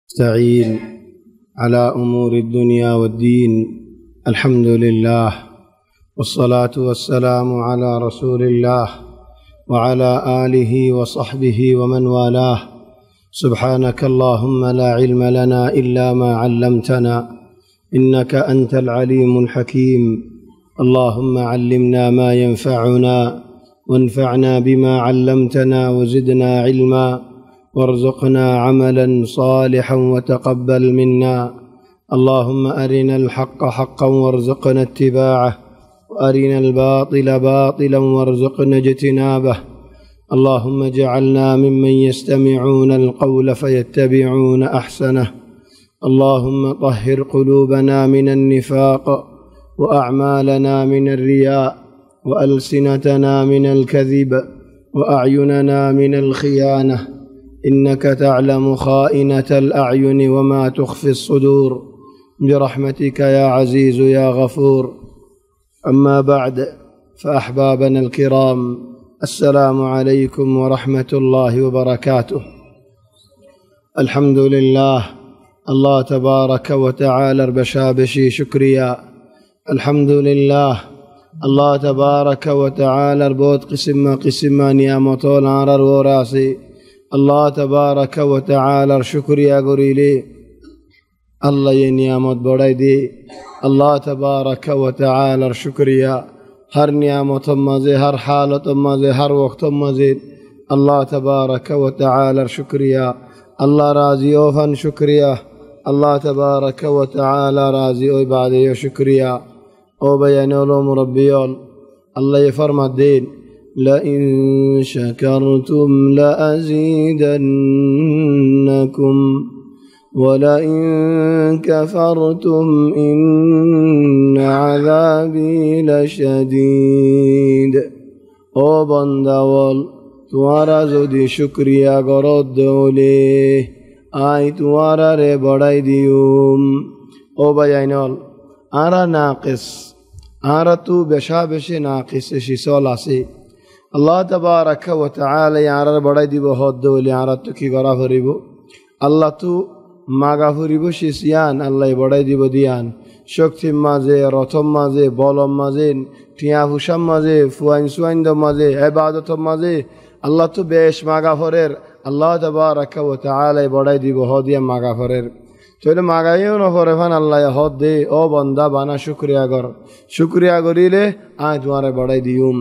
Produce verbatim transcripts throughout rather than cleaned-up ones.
نستعين على أمور الدنيا والدين. الحمد لله والصلاة والسلام على رسول الله وعلى آله وصحبه ومن والاه. سبحانك اللهم لا علم لنا إلا ما علمتنا إنك أنت العليم الحكيم. اللهم علمنا ما ينفعنا وانفعنا بما علمتنا وزدنا علما وارزقنا عملا صالحا وتقبل منا. اللهم أرنا الحق حقا وارزقنا اتباعه وأرنا الباطل باطلا وارزقنا اجتنابه. اللهم اجعلنا ممن يستمعون القول فيتبعون أحسنه. اللهم طهر قلوبنا من النفاق وأعمالنا من الرياء وألسنتنا من الكذب وأعيننا من الخيانة، إنك تعلم خائنة الأعين وما تخفي الصدور، برحمتك يا عزيز يا غفور. أما بعد، فأحبابنا الكرام، السلام عليكم ورحمة الله وبركاته. الحمد لله، الله تبارك وتعالى بشابشي شكريا. الحمد لله، الله تبارك وتعالى بود قسم قسم نعمتون عرر وراسي. الله تبارك وتعالى شكريا قريلي الله ينعمت بڑائی دی. الله تبارك وتعالى شكريا ہر نعمت مزے، ہر حالت مزے، ہر وقت مزے. الله تبارك وتعالى شكريا. الله راضي اوفن شكريا. الله تبارك وتعالى راضي او بعد شكريا او بيانولو مربيون. الله يفرم الدين لئن شكرتم لأزيدنكم ولئن كفرتم إن عذابي لشديد. او بندول توارا زودي شكريا غرد دولي آي توارا ري بڑائی ديوم. او بيانول آرا ناقص آرا تو بشابش ناقص شسول آسي. الله تبارك وتعالى يعرر بڑائی دی بہت دولی عرر تو کی گرا فریبو اللہ تو ماگا فریبو شیسیان اللہ بڑائی دی بدیان شکتی مازے رتم مازے بولم مازے ٹیافوشم مازے فوائن سوائن دو مازے عبادت مازے اللہ تو بیش ماگا فریر. اللہ تبارك وتعالى بڑائی دی بہت دیا ماگا فریر. تو یہ ماگایوں نہ فرفان اللہ یہود دے. او بندہ بانا شکریہ گر شکریہ گری لے آئیں تمہارے بڑائی دیوم.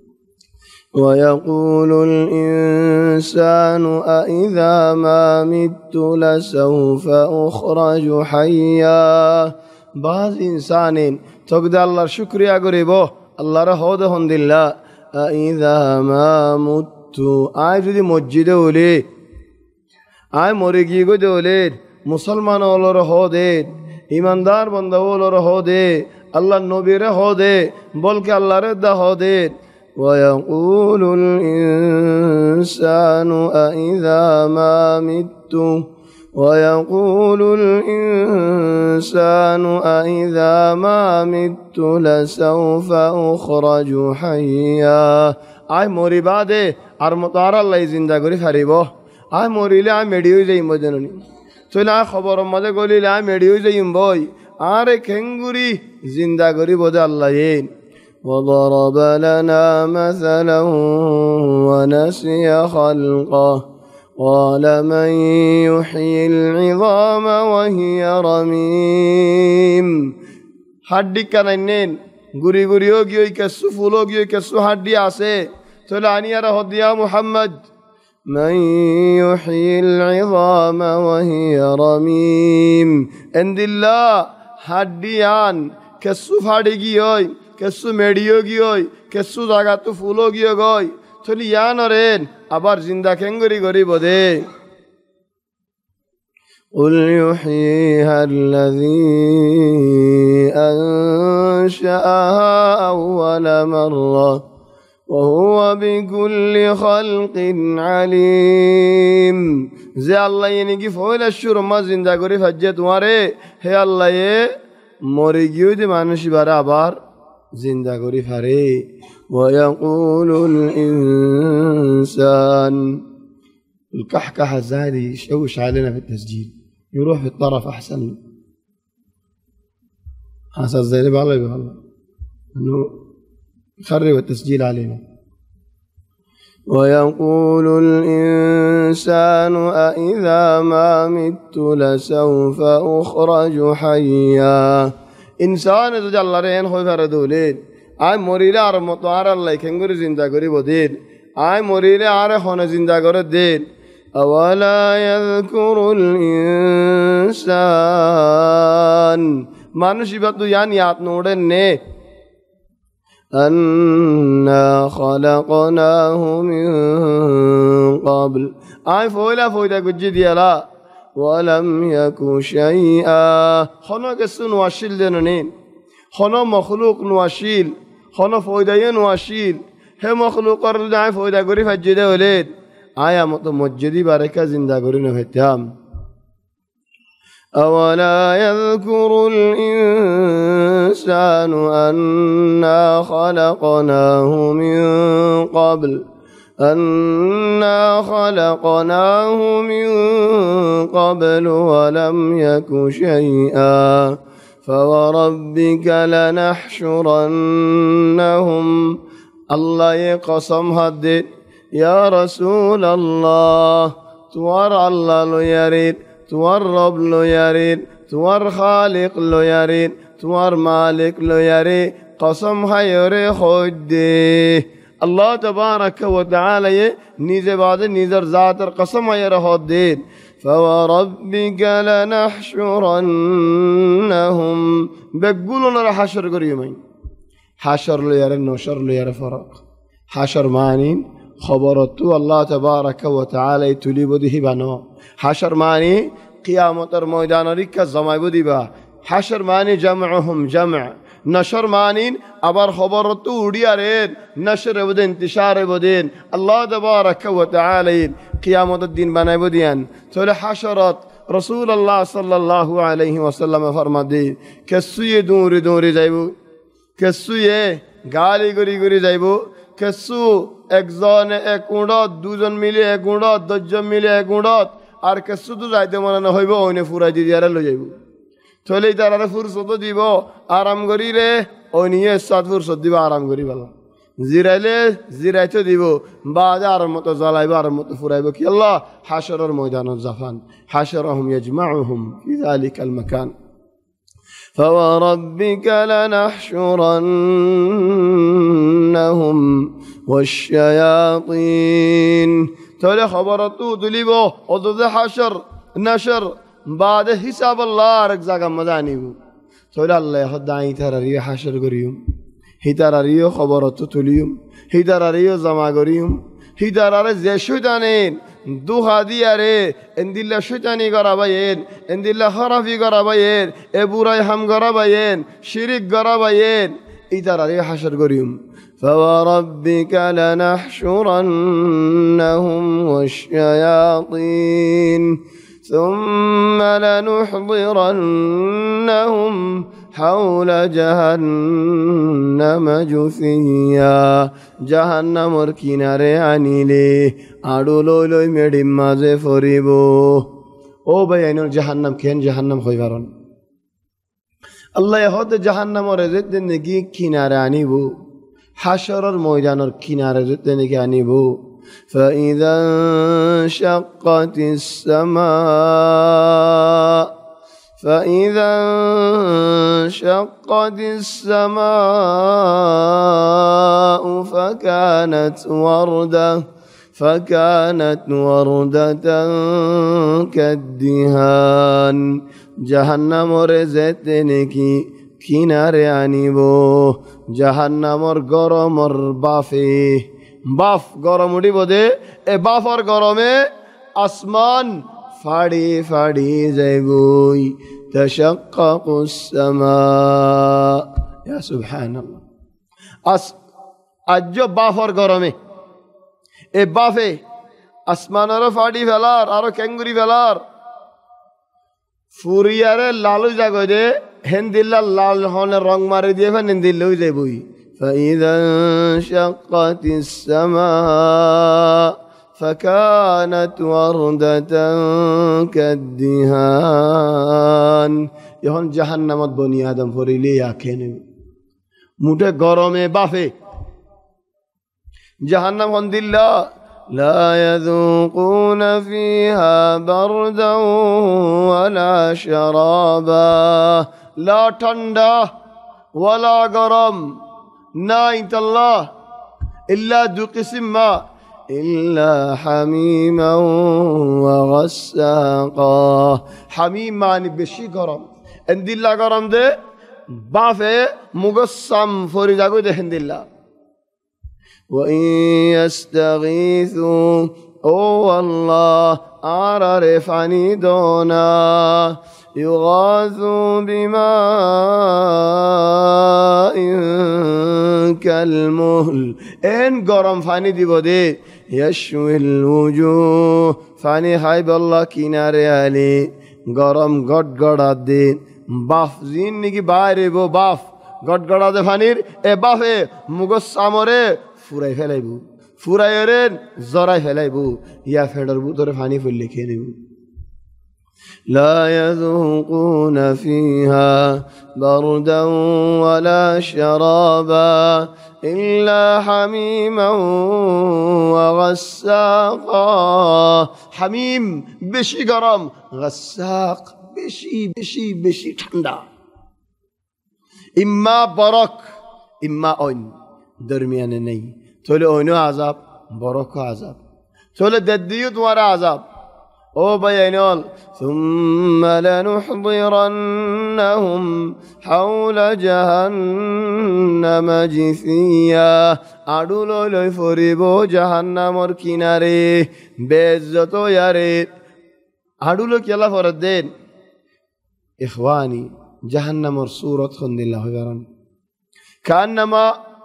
ويقول الإنسان أإذا ما مت لسوف أخرج حيا. بعض إنسان تقدر الله شكريا قريبه الله رهود هند الله أإذا ما مت آي جدي مجد ولي آي مريقي قد ولي مسلمان أولو رهود إيماندار بنده أولو رهود الله النبي رهود بلك الله رد هود. ويقول الإنسان أإذا ما مت ويقول الإنسان أإذا ما مت لسوف أخرج حيا. آي موري بعد أرمطار الله زندہ گری خریبو آي موري لي آي ميديو زيم بجنوني تو لا خبر مدى قولي لي آي ميديو زيم بوي آره كنگوري زندہ گری بوده الله ين. وضرب لنا مثلا ونسي خلقه قال من يحيي العظام وهي رميم. हड्डी का नन्नेन गुरी गुरी होगी होई कसु फूल होगी होई कसु हड्डी आसे तो लानिया रहो दिया मुहम्मद من يحيي العظام وهي رميم. عند الله हड्डियान कसु फाड़ेगी होई कसु मेडियो की होई कसु जागा तो फूलो की होई तो लियान औरेन अबार जिंदा केंगरी गरी बदे. قل يحييها الذي أنشأها أول مرة وهو بكل خلق عليم. زي الله ينقي فويل الشر ما زندا قريف حجت واره هي الله يه مريجيو دي مانوشي برا بار زندا قريف هره. ويقول الإنسان الكحكحة الزهري شوش علينا في التسجيل يروح في الطرف أحسن. حاسس زي اللي بالله بالله إنه يخرب التسجيل علينا. ويقول الإنسان أإذا ما مت لسوف أخرج حيا. إنسان إذا جل رين خوي فردولين آي مريلا عر مطار الله كنغوري زندا غوري بدين آي مريلا عر خون زندا غور دين. أولا يذكر الإنسان مانوش يبدو يعني يات نودن نه أنا خلقناه من قبل آي فويلا فويدا قجي ديالا ولم يكن شيئا. خنا كسو نواشيل دينونين خنا مخلوق نواشيل خنا فويدا نواشيل هم مخلوق قرد آي فويدا قري فجده وليد آية متمجدي باركة زندا قري نفتام. أولا يذكر الإنسان أنا خلقناه من قبل أنا خلقناه من قبل ولم يك شيئا. فوربك لنحشرنهم الله يقسم هدد يا رسول الله توار الله لو يريد توار رب لو يريد توار خالق لو يريد توار مالك لو يريد قسم خيري خدي الله تبارك وتعالى نيزه بعد نيزر ذاتر قسم خيري خدي. فوربك لنحشرنهم بقولون راح حشر قريمين حشر لو يريد نشر لو يريد فرق. حشر معنين خبرتو الله تبارك وتعالى تولي بده بنا. حشر معنی قیامت ميدان ریکا زمای بودی با. حشر معنی جمعهم جمع. نشر معنی ابر خبرتو اودیا رید نشر بود انتشار بودین. الله تبارك وتعالى قیامت الدین بنای بودیان. تول حشرات رسول الله صلى الله عليه وسلم فرمودی کسوی دوری دوری جایبو کسوی গালি গরি গরি যাইবো কেসু একজন এক গুণত দুজন মিলে এক গুণত দশজন মিলে এক গুণত আর কেসু তো যাইতে মনে না হইব ওইনে ফুরাই দি দিয়ারে লই যাইব চলে তারারে ফুরসত দিব আরাম করিলে ওই নিয়ে সাত ফুরসত দিব আরাম করি বলা জিরাইলে জিরাইতে দিব বাজে আর মতো জ্বালাইব আর মতো ফুরাইব কি আল্লাহ হাশরের ময়দানত জাফান হাশরহুম ইয়াজমাউহুম ফি যালিকাল মাকান فوربك لنحشرنهم والشياطين تولي خبرتو تليبو وضد حشر نشر بعد حساب الله ركزاك مدانيبو تولي الله يخدعي تراري حشر قريم هي تراري خبرتو تليم هي تراري زما قريم هي تراري زي شيطانين دو هادیاره اندیلا شیطانی گراباین اندیلا خرافی گراباین ابورای هم گراباین شریک گراباین ایتراری حشر گریم فوربك لنحشرنهم والشياطين ثم لنحضرنهم حول جهنم جثيا جهنم الكنارة عنيلي আড়ো লই লই মেডিম মাঝে ফরিব ও ভাই আইনর জাহান্নাম কেন জাহান্নাম হই পারন আল্লাহ হদ জাহান্নামর যেতে নাকি কিনারে আনিব হাশরের ময়দানের কিনারে যেতে নাকি আনিব فإذا انشقت السماء فإذا انشقت السماء فكانت وردة فكانت وردة كالدهان جهنم رزتنكي كناري عنيبو جهنم غرم بافي باف غرم উঠিব দে এ বাফর গরমে আসমান ফাড়ি ফাড়ি যাইবই تشقق السماء يا سبحان الله আস আজ বাফর গরমে এ বাফে আসমানেরও ফাড়ি ফেলার আরো ক্যাঙ্গুরি ফেলার ফুরিয়ারে লালু জাগো দে হেন্দিল্লা লাল হনে রং মারি দিয়ে ফেন হেন্দিল্লাও যাইবই فإذا انشقت السماء فكانت وردة كالدهان يهون جهنم بني آدم فريلي ياكين موٹے گرمে বাফে جهنم هون দিল্লা لا يذوقون فيها بردا ولا شرابا لا ঠান্ডা ولا গরম نايت الله إلا ذو قسم ما إلا حميما وغساقا حميم معني بشي গরম اندilla গরম দে বাফে মুগসাম ফরিদাগো দেখেন দিল্লা وإن يستغيثوا أو والله أعرفني دونا يغاثوا بماء كالمهل إن قرم فاني دي بودي يشوي الوجوه فاني حيب الله كناري علي قرم قد قد الدين باف زين نيكي بايري بو باف قد قد الدين فانير اي بافي مغس عمره ফুরাই ফেলাইবো ফুরাইরেন জরাই ফেলাইবো ইয়া ফেডার ভিতরে পানি ফেলে খেয়ে নেব لا يذوقون فيها بردا ولا شرابا إلا حميما وغساقا حميم بشي গরম غساق بشي بشي بشي ঠান্ডা إما برك إما أين درمیانه نہیں تولے اونو عذاب برکو عذاب تولے ددیو تمہارا عذاب او بیانول ثم لنحضرنهم حول جهنم جثيا আডুলো লই ফরিবো জাহান্নামর কিনারে বেইজ্জত ইয়ারে আডুলো কেলা ফরদ দেন ইখওয়ানি জাহান্নামর সূরত খন্দিল্লাহ গারান কান্নামা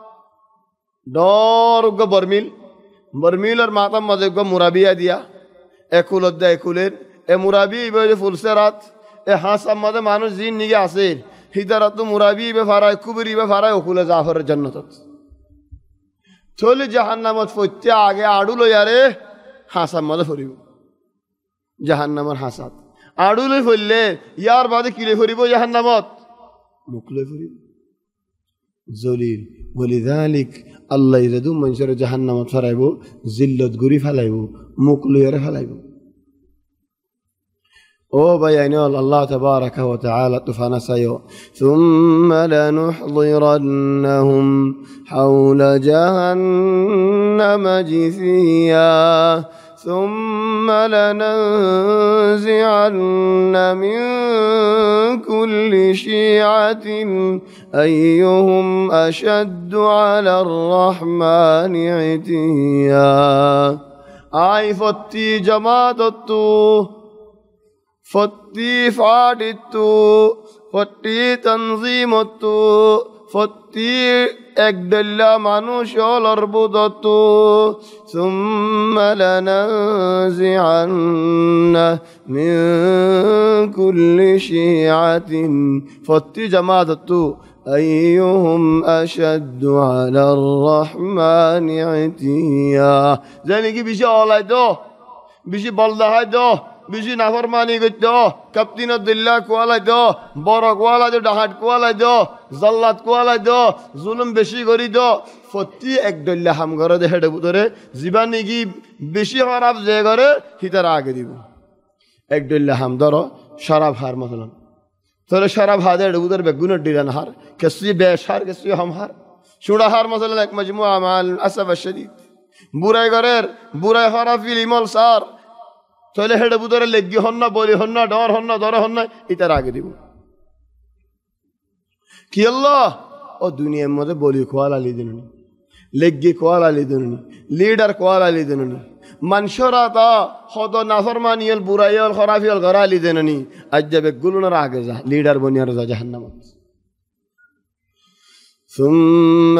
डोर उग बर्मिल बर्मिल और मातम मजे उग मुराबिया दिया एकुल अद्दा एकुलेर ए मुराबी इबे फुलसे रात ए हासम मजे मानुष जीन निगे आसेर हिदारा तो मुराबी इबे फारा कुबरी इबे फारा एकुले जाफर जन्नतत चोले जहन्नमत फुत्या आगे आडुलो यारे हासम मजे फरिबो जहन्नमर हासात आडुलो फुलले यार बादे किले फरिबो जहन्नमत मुकले फरिबो जलील ولذلك الله يردو من شر جهنم فرايبو زلت غري فلايبو مقلو ير فلايبو او بيان الله تبارك وتعالى تفانا سيو ثم لنحضرنهم حول جهنم جثيا ثم لننزعن من كل شيعة أيهم أشد على الرحمن عتيا آي فتي جماعتتو فتي فادتو فتي تنظيمتو فتي একদল্লা মানুষ লরবুদত ثم لننزعن من كل شيعة فتي جماعت أيهم أشد على الرحمن عتيا زي بيجي الله دو بيجي بلده دو بيجي نافرماني قدو كابتن الدلة كوالا دو بورا كوالا دو دهات كوالا دو زلات كوالا دو ظلم بشي غري دو فتي এক দল্লা হাম করে দে হেডে বুতরে জীবানি কি বেশি খারাপ যে করে হিতার আগে দিব এক দল্লা হাম ধরো শরাব হার মতলন তাহলে শরাব হাদে হেডে বুতরে বেগুনের ডিরান হার কেসি বেশার কেসি হাম হার শুড়া হার মতলন এক মজমুআ মাল আসফ الشديد বুরাই গরের বুরাই খারাপ ফিল ইমল সার তাহলে হেডে বুতরে লেগি হন না বলি হন না ডর হন না দর হন না ইতার আগে দিব কি আল্লাহ ও দুনিয়ার মধ্যে বলি কোয়াল আলী দিনুনি লেগি কোয়াল আলী দিনুনি লিডার কোয়াল আলী দিনুনি মানুষরা তা হদ নাফরমানিয়াল বুরাইয়াল খরাফিয়াল ঘর আলী দিনুনি আজ যাবে গুলুনার আগে যা লিডার বনিয়ার যা জাহান্নামত ثم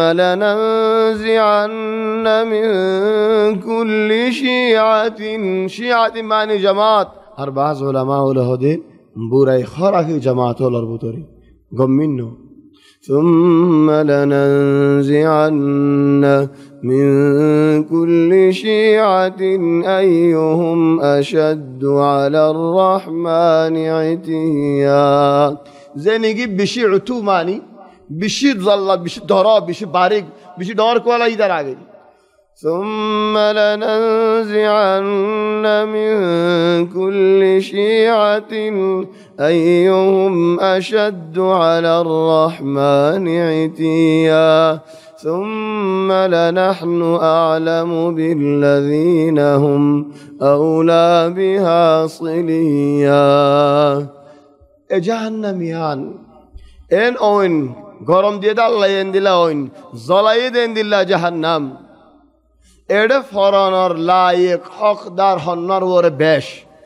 لننزعن من كل شيعة شيعة معنی جماعت هر بعض علماء له دین بورائی خرافی جماعت ولر بوتوری گمینو ثم لننزعن من كل شيعة أيهم أشد على الرحمن عتيا زينيجي بشي عتو ماني بشي ظل بشي ضراب بشي بارق بشي دارك ولا يدار عقل ثم لننزعن من كل شيعة أيهم أشد على الرحمن عتيا ثم لنحن أعلم بالذين هم أولى بها صليا جهنميان إن أوين গরম দিয়ে আল্লাহ এন দিলা ওইন জ্বলাই দেন দিলা জাহান্নাম এডে ফরানোর লায়েক হকদার হন্নার ওরে বেশ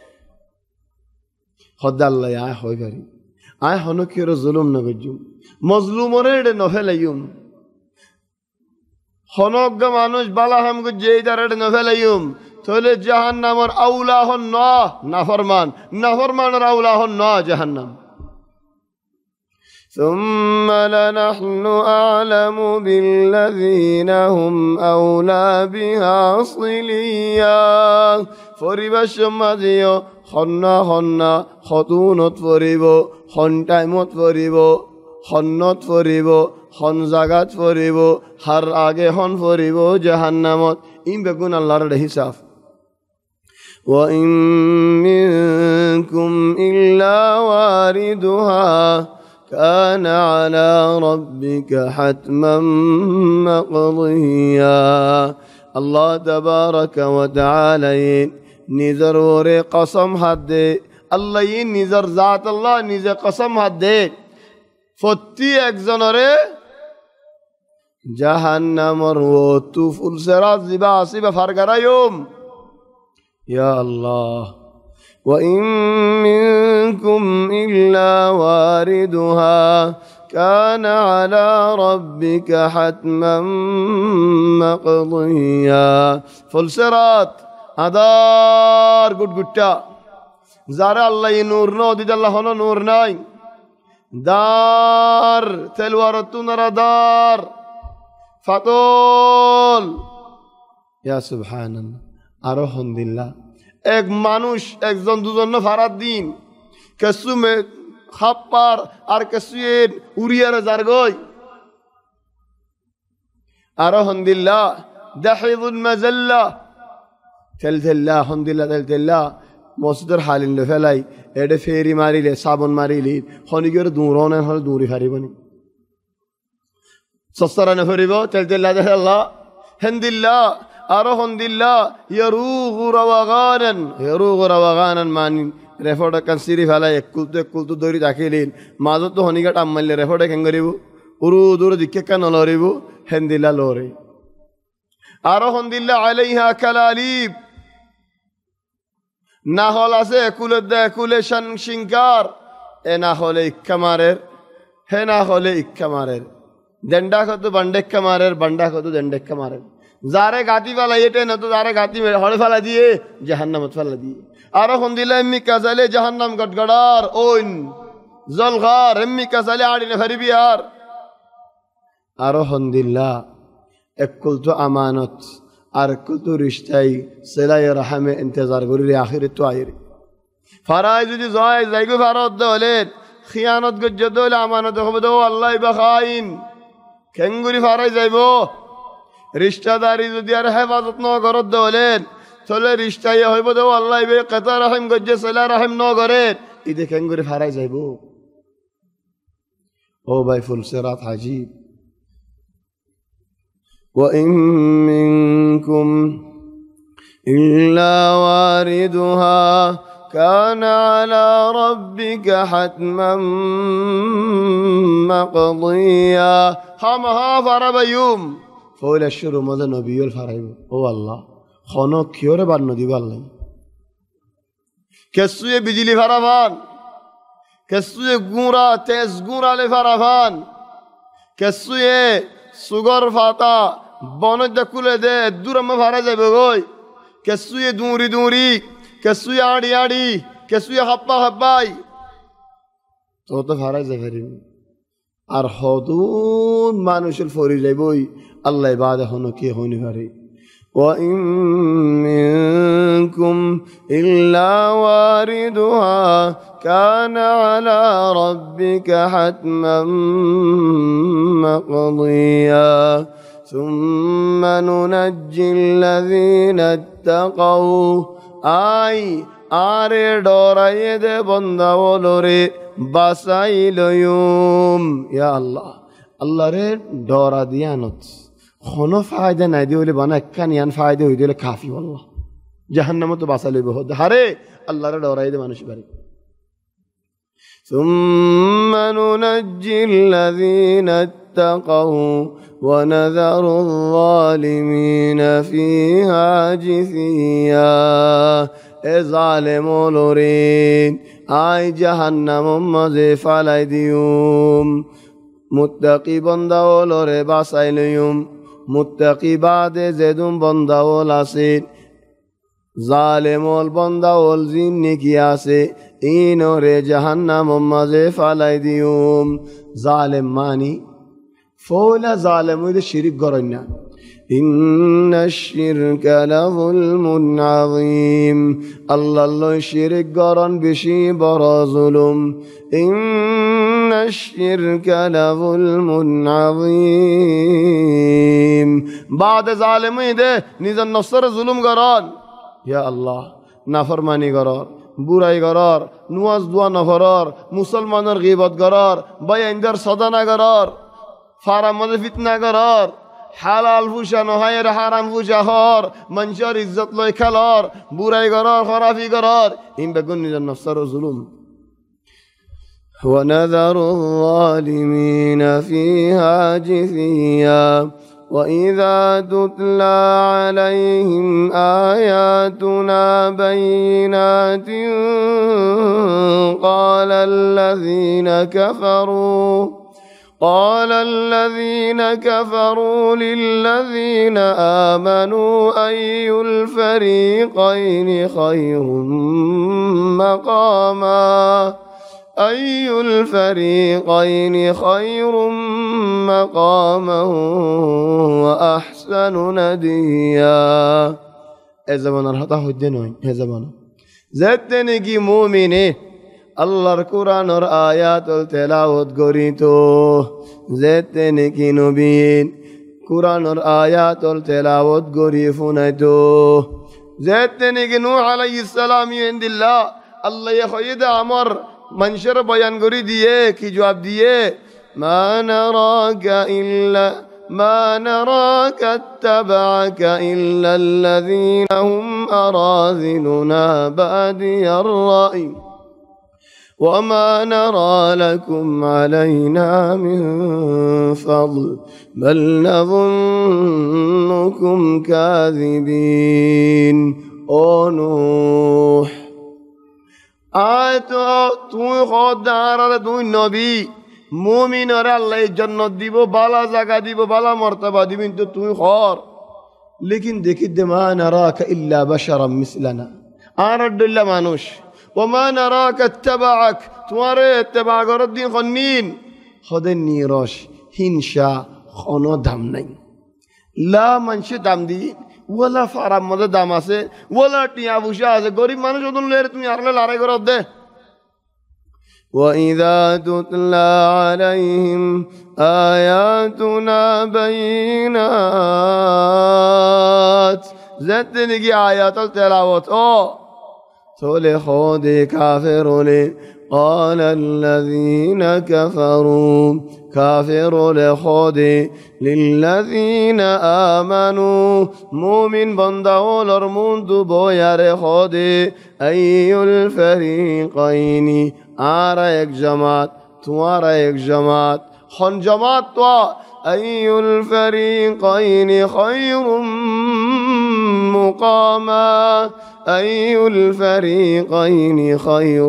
হদ্দা আল্লাহ আয় হয় পারি আয় হন কি ওর জুলুম না গজুম মজলুমরে এডে নফেলাইম হনজ্ঞ মানুষ বালা হামগো যেই দার এডে নফেলাইম তাহলে জাহান্নামর আউলা হন না নাফরমান নাফরমানের আউলা হন না জাহান্নাম ثم لنحن أعلم بالذين هم أولى بها صليا فريبش مديو خنا خنا خطونت فريبو خن تايمت فريبو خنت فريبو خن زاغت فريبو هر آگه خن فريبو جهنمت این بگون الله را حساب وإن منكم إلا واردها كان على ربك حتما مقضيا الله تبارك وتعالى نظر ور قسم حد الله ين نظر ذات الله نظر قسم حد فتی اگزنره جهنم رو تو فل سرات زبا عصيب فرقرايوم يا الله وإن منكم إلا واردها كان على ربك حتما مقضيا فالسرات أدار قد قدتا زار الله نور نو دي الله هنا نور ناي دار تلوارتو نرى دار فطول يا سبحان الله أرحم بالله এক মানুষ একজন দুজন ফারাদ দিন কেসু মে খাপ্পার আর কেসুয়ের উড়িয়ার জারগই আরো হন্দিল্লা দাহিদুল মাজাল্লা তেলতেল্লা হন্দিল্লা তেলতেল্লা মসজিদের হালিন লে ফেলাই এডে ফেরি মারিলে সাবন মারিলি খনিগের দূরনে হল দূরি ফারিবনি সস্তরানে ফরিব তেলতেল্লা দেখাল্লা হন্দিল্লা أرهن دلّا يروغ روغانا يروغ روغانا ماني رفودا كان سيري فلا يكولت يكولت دوري داخلين ما ذو هنيكات أمّل رفودا كنغريبو ورو دور ديكّة كان لوريبو هندلا لوري أرهن دلّا عليها كلاليب نهول أسه كول ده كول شن شنكار نهول إكمارر هنهول إكمارر دندا كتو بندك كمارر بندا كتو دندك كمارر जारे गाती वाला ये टेन तो जारे गाती में हड़े वाला दिए जहन्नम मत वाला दिए आरो खुंदिला इम्मी कज़ले जहन्नम गड़गड़ार ओइन ज़लगार इम्मी कज़ले आड़ी ने फरी बिहार आरो खुंदिला एकल तो अमानत आर एकल तो रिश्ताई सिलाए रहमे इंतज़ार गुरी आखिर तो आयरी फराइज़ जी ज़ाय ज़ायगु फराद दोले खियानत गुज्जदोले अमानत खुबदो अल्लाह बखाइन केंगुरी फराइज़ ज़ायबो रिश्तादारी जो दिया रहे वाज़त नौ गरत दोलेन चले रिश्ता ये होई बदो अल्लाह बे कता रहम गज्जे सला रहम नौ गरेत इधे केंगुरी फाराई जाइबो ओ भाई फुल सिरात अजीब وإن منكم إلا واردها كان على ربك حتما مقضيا هم ها فرب يوم فول الشرو ماذا نبي الفرعي او الله خانو كيور بار ندي بالله كسوي بجلي فرافان كسوي غورا تيز غورا لي فرافان كسوي سوغر فاتا بونج دكوله دي دور ما فارا جايبو گوي كسوي دوري دوري كسوي آڑي آڑي كسوي حبا حباي تو تو فارا جايبو আর হদুন মানুষের ফরি যাইবই আল্লাহ বাদে হনো কি হইনি পারে وَإِن مِّنكُمْ إِلَّا وَارِدُهَا كَانَ عَلَى رَبِّكَ حَتْمًا مَّقْضِيًّا ثُمَّ نُنَجِّي الَّذِينَ اتَّقَوْا আই আরে ডরাইয়ে দে বন্দাওলরে বাসাইলয়ুম ইয়া আল্লাহ আল্লাহ রে ডরা দিয়ানত কোনো ফায়দা নাই দিয়ে হইলে বানা একখান ইয়ান ফায়দা হয়ে দিলে কাফি আল্লাহ জাহান্নামে তো বাঁচা লইব হারে আল্লাহরে ডরাই দে মানুষ বাড়ি ثم ننجي الذين اتقوا ونذر الظالمين فيها جثيا এ জালেমুলরিন আই জাহান্নাম মাঝে ফালাই দিউম মুত্তাকি বান্দাওলরে বাঁচাইলইউম মুত্তাকি বাদে যেদুম বন্দাওল আছে জালেমল বন্দাওল জিন নেকি আছে ইনরে জাহান্নাম মাঝে ফালাই দিউম জালেম মানি ফৌলা জালেম হইলে শিরিক করেন না ইন্নাশ শিরকা লাযুলমুন আযীম আল্লাহ শিরিক করন বেশি বড় জুলুম ইন্নাশ শিরকা লাযুলমুন আযীম বাদে জালেম হইদে নিজের নফসের জুলুম করন ইয়া আল্লাহ নাফরমানি করর বুরাই করর নুয়াজ দোয়া নফরর মুসলমানের গীবত করর বাইনদার সদানা করর ফারাম মধ্যে ফিতনা করর হালাল ফুসা নহায়ের হারাম ফুসা হর মানুষের ইজ্জত লয় খেলর বুরাই করর খরাফি করর ইন বেগুন নিজের নফসের জুলুম ونذر الظالمين فيها جثيا وإذا تتلى عليهم آياتنا بينات قال الذين كفروا قال الذين كفروا للذين آمنوا أي الفريقين خير مقاما أي الفريقين خير مقاما وأحسن نديا এ জামানার হতা হইতে নয় হে জামানা যেতে নাকি মুমিনে আল্লাহর কোরআনের আয়াত তেলাওয়াত করিত যেতে নাকি নবীন কোরআনের আয়াত তেলাওয়াত করি শুনাইতো যেতে নাকি নূহ আলাইহিস সালাম ইনদিল্লাহ আল্লাহ খয়দা আমার মানুষের বয়ান করে দিয়ে কি জবাব দিয়ে মা নারাকা ইল্লা মা নারাকা ইত্তাবা'আকা ইল্লা আল্লাযীনা হুম আরাযিলুনা বাদিয়ার রা'ই وما نرى لكم علينا من فضل بل نظنكم كاذبين او نوح আয় তো তুই খোদার আর তুই নবী মুমিনরে আল্লাহ জান্নাত দিব বালা জায়গা দিব বালা মর্তবা দিব কিন্তু তুই খর লেকিন দেখি দে মা নারাকা ইল্লা বাশারাম মিসলানা আর দুল্লা মানুষ ওমা নারাকা ইত্তাবা'আক তোমারে ইত্তেবা করার দিন খন্নিন খদের নিরস হিংসা কোনো দাম নাই লা মানুষে দাম দি ওলা ফারাম মধ্যে দাম আছে ওলা টিয়া বুসা আছে গরিব মানুষ ওদের লের তুমি আর লড়াই করো দে وإذا تتلى عليهم آياتنا بينات زدني آيات التلاوت أو تولي خودي كافروني قال الذين كفروا كافر لخودي للذين آمنوا مؤمن بندول ارموند بوير خودي أي الفريقين آرى یک جماعت توارى یک جماعت خن جماعت تو أي الفريقين خير مقاما أي الفريقين خير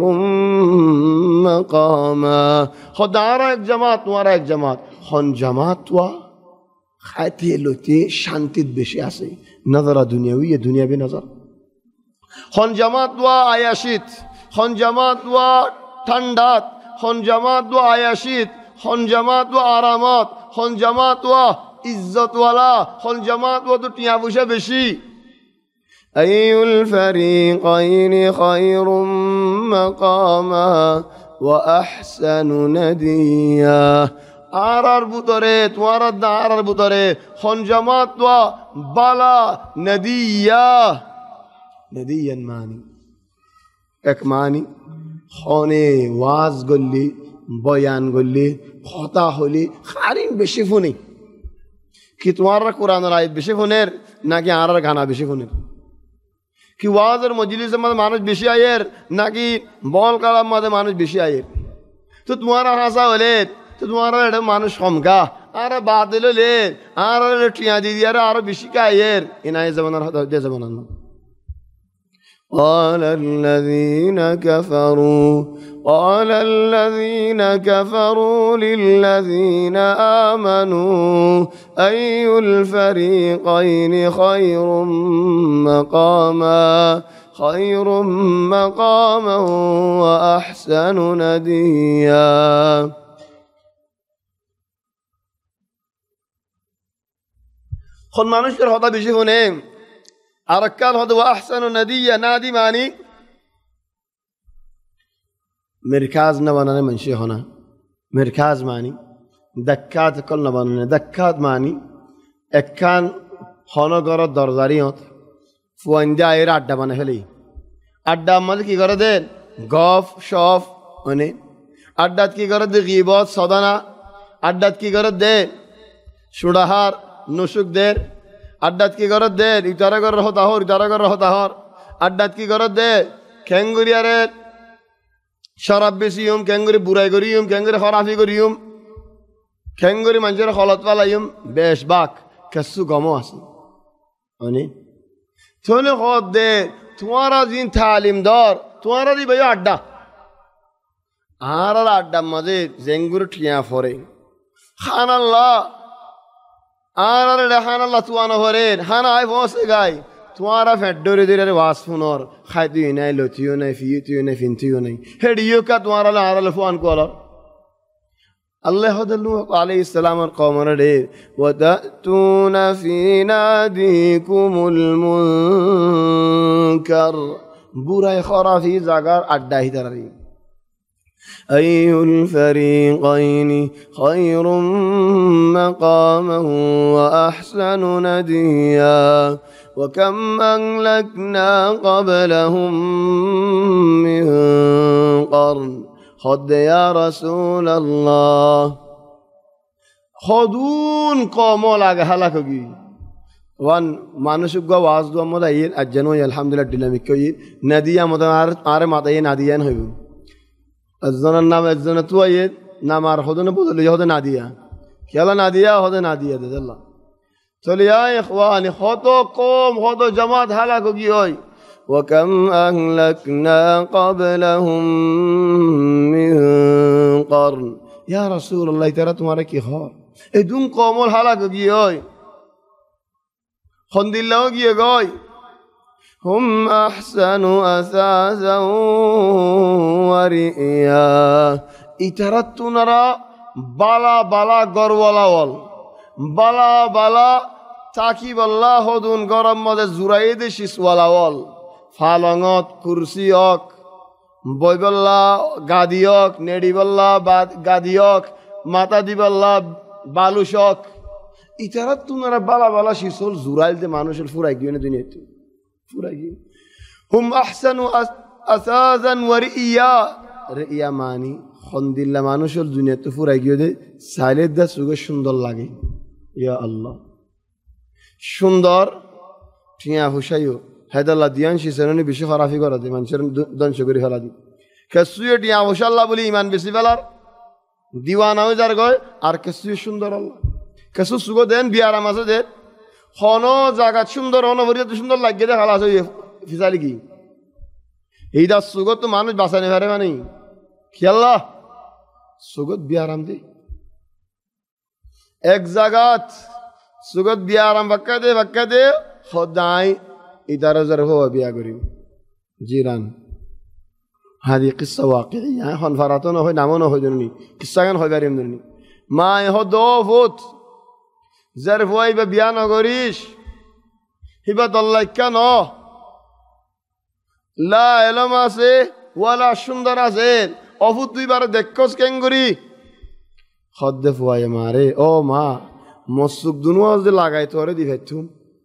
مقاما خد آرى یک جماعت توارى یک جماعت خن جماعت تو خاطی لوتی شانتید بشی آسی نظر دنیوی دنیا به نظر خن جماعت تو آیاشید خن جماعت تو ঠান্ডাত খন জামাত দো আয়াশিত হন জামাত ও আরামত, হন জামাত ও ইজ্জতওয়ালা, হন জামাত ও তো টিয়া পয়সা বেশি। আইয়ুল ফারিকাইনি খায়রুম মাকামা ওয়া আহসানু নাদিয়া। আর আর বুতরে তোমার আর আর বুতরে হন জামাত ওয়া বালা নদিয়া। নদিয়ান মানি এক মানি হনে ওয়াজ গল্লি বয়ান গল্লি কথা হলি খারিন বেশি ফোনে কি তোমার কোরআনের আয়াত বেশি ফোনের নাকি আর আর গানা বেশি ফোনের? কি ওয়াজের মজলিসের মধ্যে মানুষ বেশি আয়ের নাকি বল কালাম মধ্যে মানুষ বেশি আয়ের? তো তোমার হাসা হলে তো তোমার এটা মানুষ কমকা আর বাদ দিলে আর টিয়া দিদি আর আরো বেশি কায়ের এনাই জমানার হতে জমানার না। قال الذين كفروا قال الذين كفروا للذين آمنوا أي الفريقين خير مقاما خير مقاما وأحسن نديا। خل মানুষের হতা বেশি হনে আর কাল হদ ওয়া আহসানু নাদিয়া। নাদি মানি মিরকাজ না বানানে মানুষে হনা। মিরকাজ মানি দাক্কাত কল না বানানে। দাক্কাত মানি একখান হনগর দরজারিয়ত ফুয়াইন্দা আয়ের আড্ডা বানা ফেলি। আড্ডা আমাদের কি করে দেন গফ সফ মানে আড্ডাত কি করে দে গিবত সদানা। আড্ডাত কি করে দে সুড়াহার নুসুকদের। আড্ডাত কি করত দে ইতারা কর হতাহর ইতারা কর হতাহর। আড্ডাত কি করত দে খেঙ্গুরিয়ারে শরাব বেশিউম খেঙ্গুরি বুড়াই করিউম খেঙ্গুরি খরাফি করিউম খেঙ্গুরি মানুষের হলত পালাইম বেশ বাক কেসু গমও আছে মানে তোনে হত দে তোমারা জিন তালিম দর তোমারা দি ভাই আড্ডা আর আড্ডার মাঝে জেঙ্গুর ঠিয়া ফরে খান আল্লাহ আর রেহান আল্লাহ তুয়ানো ভরেন হান আয় বসে গাই তোমারা ফেডরে দিলে ওয়াস ফোনর খাইতেও নাই লতিও নাই ফিয়েতেও নাই ফিনতেও নাই হেডিও কা তোমারা আর ফোন কল আল্লাহ আলাইহিস সালামের কওমের রে ওয়াতাতুনা ফি নাদিকুমুল মুনকার বুরাই খরাফি জাগার আড্ডা হিতারি। أي الفريقين خير مقاما وأحسن نديا وكم أهلكنا قبلهم من قرن خد يا رسول الله خدون قوموا لك هلاكي وان মানুষক ওয়াজ দোয়া মদা ইন আজনো আলহামদুলিল্লাহ ডিনামিক কই নদিয়া মদা আর আর মাতায়ে নাদিয়ান হইব একজনের নাম একজনে তো আইয়ে নাম আর হদনে বদলে হদে না দিয়া খেলা না দিয়া হদে না দিয়া দে আল্লাহ চলে আয় ইখওয়ানি কত কম কত জামাত হালাক কি হয়। وكم أهلكنا قبلهم من قرن يا رسول الله ترى তোমার কি হয় এই দুন কমল হালাক কি হয় খন্দিল্লাহ কি গয় هم أحسن أثاثا ورئيا إترت نرى بلا بلا غرولول بلا بلا تاكيب الله دون غرم مد زرايد شسوالول فالانات كرسيوك بويبلا غاديوك نديبلا غاديوك ماتا ديبلا بالوشوك إترت نرى بلا بلا شسول زرايل دي مانوشل فوراي گيونه دنيتو هم أحسن أثاثا ورئيا رئيا ماني خندilla মানুষের দুনিয়াতে ফুরাই গিয়ে দে সাইলের দা সুগে সুন্দর লাগে ইয়া আল্লাহ সুন্দর টিয়া হুসাইও হেদাল্লাহ দিয়ান শিসরনি বেশি খারাপি করে দে মানুষের ধ্বংস করে ফেলা দি কেসুয়ে টিয়া হুসাল্লাহ বলি ইমান বেশি ফেলার দিওয়ানা হয়ে যার গয় আর কেসুয়ে সুন্দর আল্লাহ কেসু সুগো দেন বিয়ার আমাছে দেন হনো জায়গা সুন্দর হনো ভরিয়ে সুন্দর লাগিয়ে দেয় হালাস হয়ে ফিসালি কি এইটা সুগত তো মানুষ বাঁচানি পারে মানে খেয়াল্লা সুগত বিয়া আরাম দে এক জায়গাত সুগত বিয়া আরাম বাক্কা দে বাক্কা দে সদাই ইদার হাজার হওয়া বিয়া করি জিরান هذه قصة واقعية هون فراتنا هوي نامونا هوي دوني قصة كان هوي بريم دوني ما يهو دوفوت ظرف هوي ببيانا غريش هبت الله كانو لا علم আছে ولا সুন্দর আছে অফুত দুইবার দেখছস কেন করি খদ্দে ফুয়াই মারে ও মা মসুক দুনুয়াজ দে লাগাই তোরে দি ভেতুম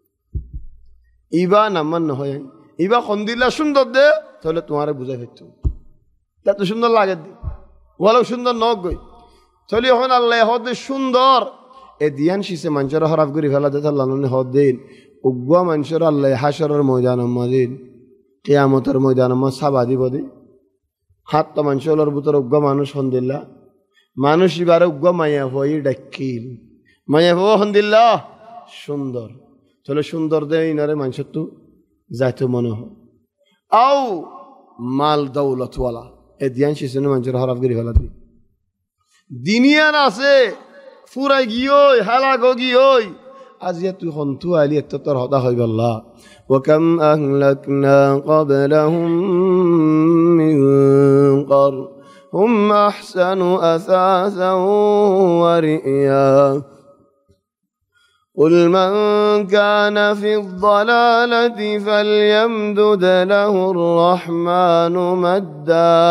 ইবা নামান নহয় ইবা খন্দিলা সুন্দর দে তাহলে তোমারে বুঝাই ভেতুম তা তো সুন্দর লাগে দি ওয়ালা সুন্দর নক গই তাহলে এখন আল্লাহ হদ সুন্দর এ দিয়ান শিসে মানুষের হরাফ করি ফেলা দে আল্লাহ নে হদ দিন উগ্বা মানুষের আল্লাহ হাশরের ময়দান মদিন কিয়ামতের ময়দান ম সাবা দিব দে হাত তো মানুষের ভিতর উগ্বা মানুষ হন্দিল্লা মানুষ এবারে উগ্বা মায়া হই ডাকিল মায়া হো হন্দিল্লা সুন্দর চলে সুন্দর দে ইনারে মানুষের তো যাইতো মনে হয় আও মাল দৌলত ওয়ালা এ দিয়ান শিসনে মানুষের হরাফ করি ফেলা দি দিনিয়ান আছে ফুরাই গিয়ই হালাক গিয়ই আজিয়া তুই হন্তু আলি এত তোর হদা হই গল্লা وكم أهلكنا قبلهم من قرن هم أحسن أثاثا ورئيا قل من كان في الضلالة فليمدد له الرحمن مدا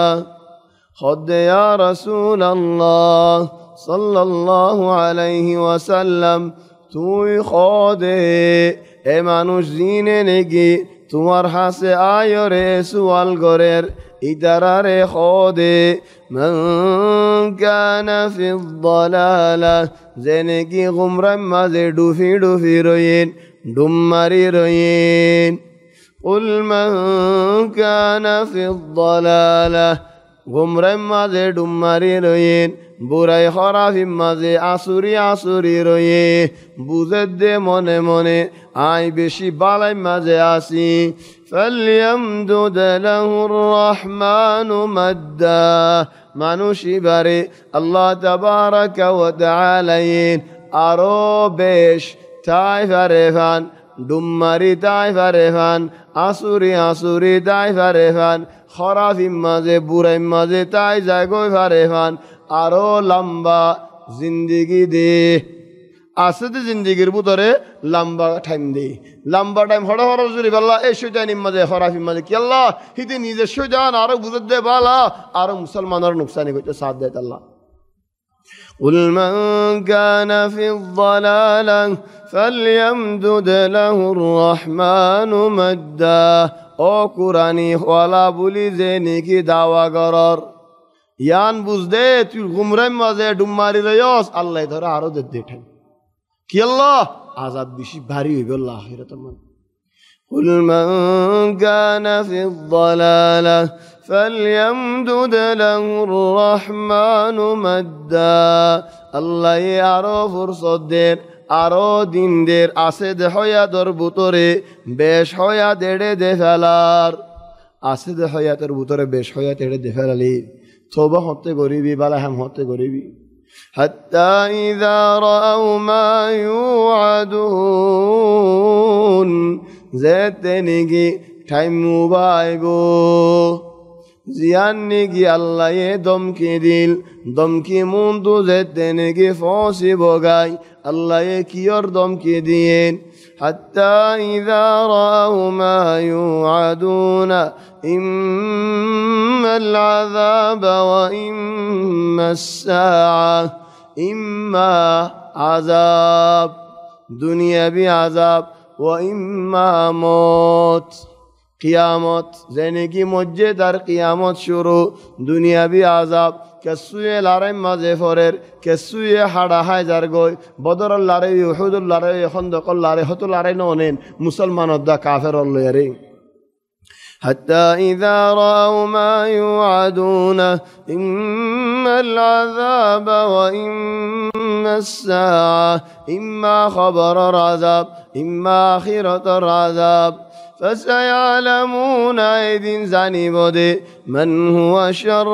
خد يا رسول الله صلى الله عليه وسلم তুই খদে এ মানুষ জিনে নেগি তোমার হাসে আয়রে সুয়াল গরের ইদারারে খদে মান কানা ফি দালালা জেনেগি গুমরাম মাঝে ডুফি ডুফি রইন ডুম্মারি রইন কুল মান কানা ফি দালালা গুমরাম মাঝে ডুম্মারি রইন বুড়াই খরাফির মাঝে আসুরি আসুরি রয়ে বুঝে দে মনে মনে আই বেশি বালাই মাঝে আসি ফালইয়ামদুদ লাহুর রহমানু মাদ্দা মানুষ এবারে আল্লাহ তাবারাকা ওয়া তাআলা আরো বেশ তাই ফারে ফান ডুম্মারি তাই ফারে ফান আসুরি আসুরি তাই ফারে ফান খরাফির মাঝে বুড়াই মাঝে তাই জাগই ফারে ফান আরো লম্বা জিন্দিগি দে আসতে জিন্দিগির ভিতরে লম্বা টাইম দে লম্বা টাইম হড় হড় জুরি বাল্লা এই শয়তানির মাঝে খরাফির মাঝে কি আল্লাহ হিতে নিজের শয়তান আরো বুঝে দে বালা আরো মুসলমানের নুকসানি করতে সাথ দেয় আল্লাহ قل من كان في الضلالة فليمدد له الرحمن مدا او قرآني ولا بولي زيني کی دعوى قرار ইয়ান বুঝদে তুই গুমরাম মাঝে ডুম্মারি রয়স আল্লাহ ধরে আরো দে দেঠেন কি আল্লাহ আযাব বেশি ভারী হইবে আল্লাহ আখিরাতের মধ্যে কুল মান কানা ফি الضلاله فليمدد له الرحمن مدا আল্লাহ আরো ফুরসত দেন আরো দিন দের আছে দে হয়াতর ভিতরে বেশ হয়া দেড়ে দে ফেলার আছে দে হয়াতের ভিতরে বেশ হয়া দেড়ে দে ফেলালি توبه ہوتے غریبی بالا ہم ہوتے غریبی حتى إذا رأوا ما يوعدون زيتنيگي ٹائم موبائبو زیاننگی اللہ یہ دمکی دل دمکی موندو زیتنگی فوسی بوگائی اللہ یہ کیور دمکی دین حتى إذا رأوا ما يوعدون إما العذاب وإما الساعة إما عذاب دنيا بعذاب وإما موت قیامت زندگی مجھے در قیامت شروع دنیا بعذاب كسوية لارم مازفورر كسوية حدا هاي زرقوي بدر اللاري يحود اللاري خندق اللاري هتو اللاري نونين مسلمان دا كافر الله يرين حتى إذا رأوا ما يوعدون إما العذاب وإما الساعة إما خبر العذاب إما آخرة العذاب فسيعلمون أيدين زاني بودي من هو شر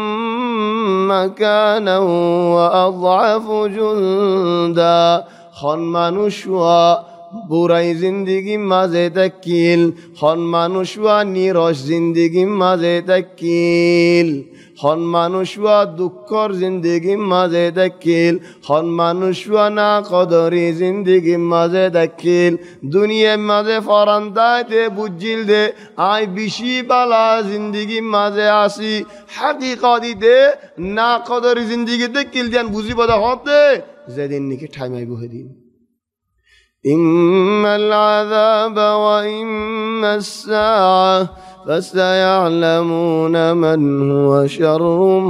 مكانا وأضعف جندا خن منشوا বুড়াই জিন্দিগি মাঝে তাকিল হন মানুষুয়া নিরস জিন্দিগি মাঝে তাকিল হন মানুষুয়া দুঃখর জিন্দিগি মাঝে তাকিল হন মানুষুয়া না কদরি জিন্দিগি মাঝে তাকিল দুনিয়ার মাঝে ফরান দাইতে বুঝিল দে আই বেশি বালা জিন্দিগি মাঝে আসি হাকিকতিতে না কদরি জিন্দিগি তাকিল দিয়ান বুঝিব হতে যেদিন নাকি ঠাইমাই বহে দিন إما العذاب وإما الساعة فسيعلمون من هو شر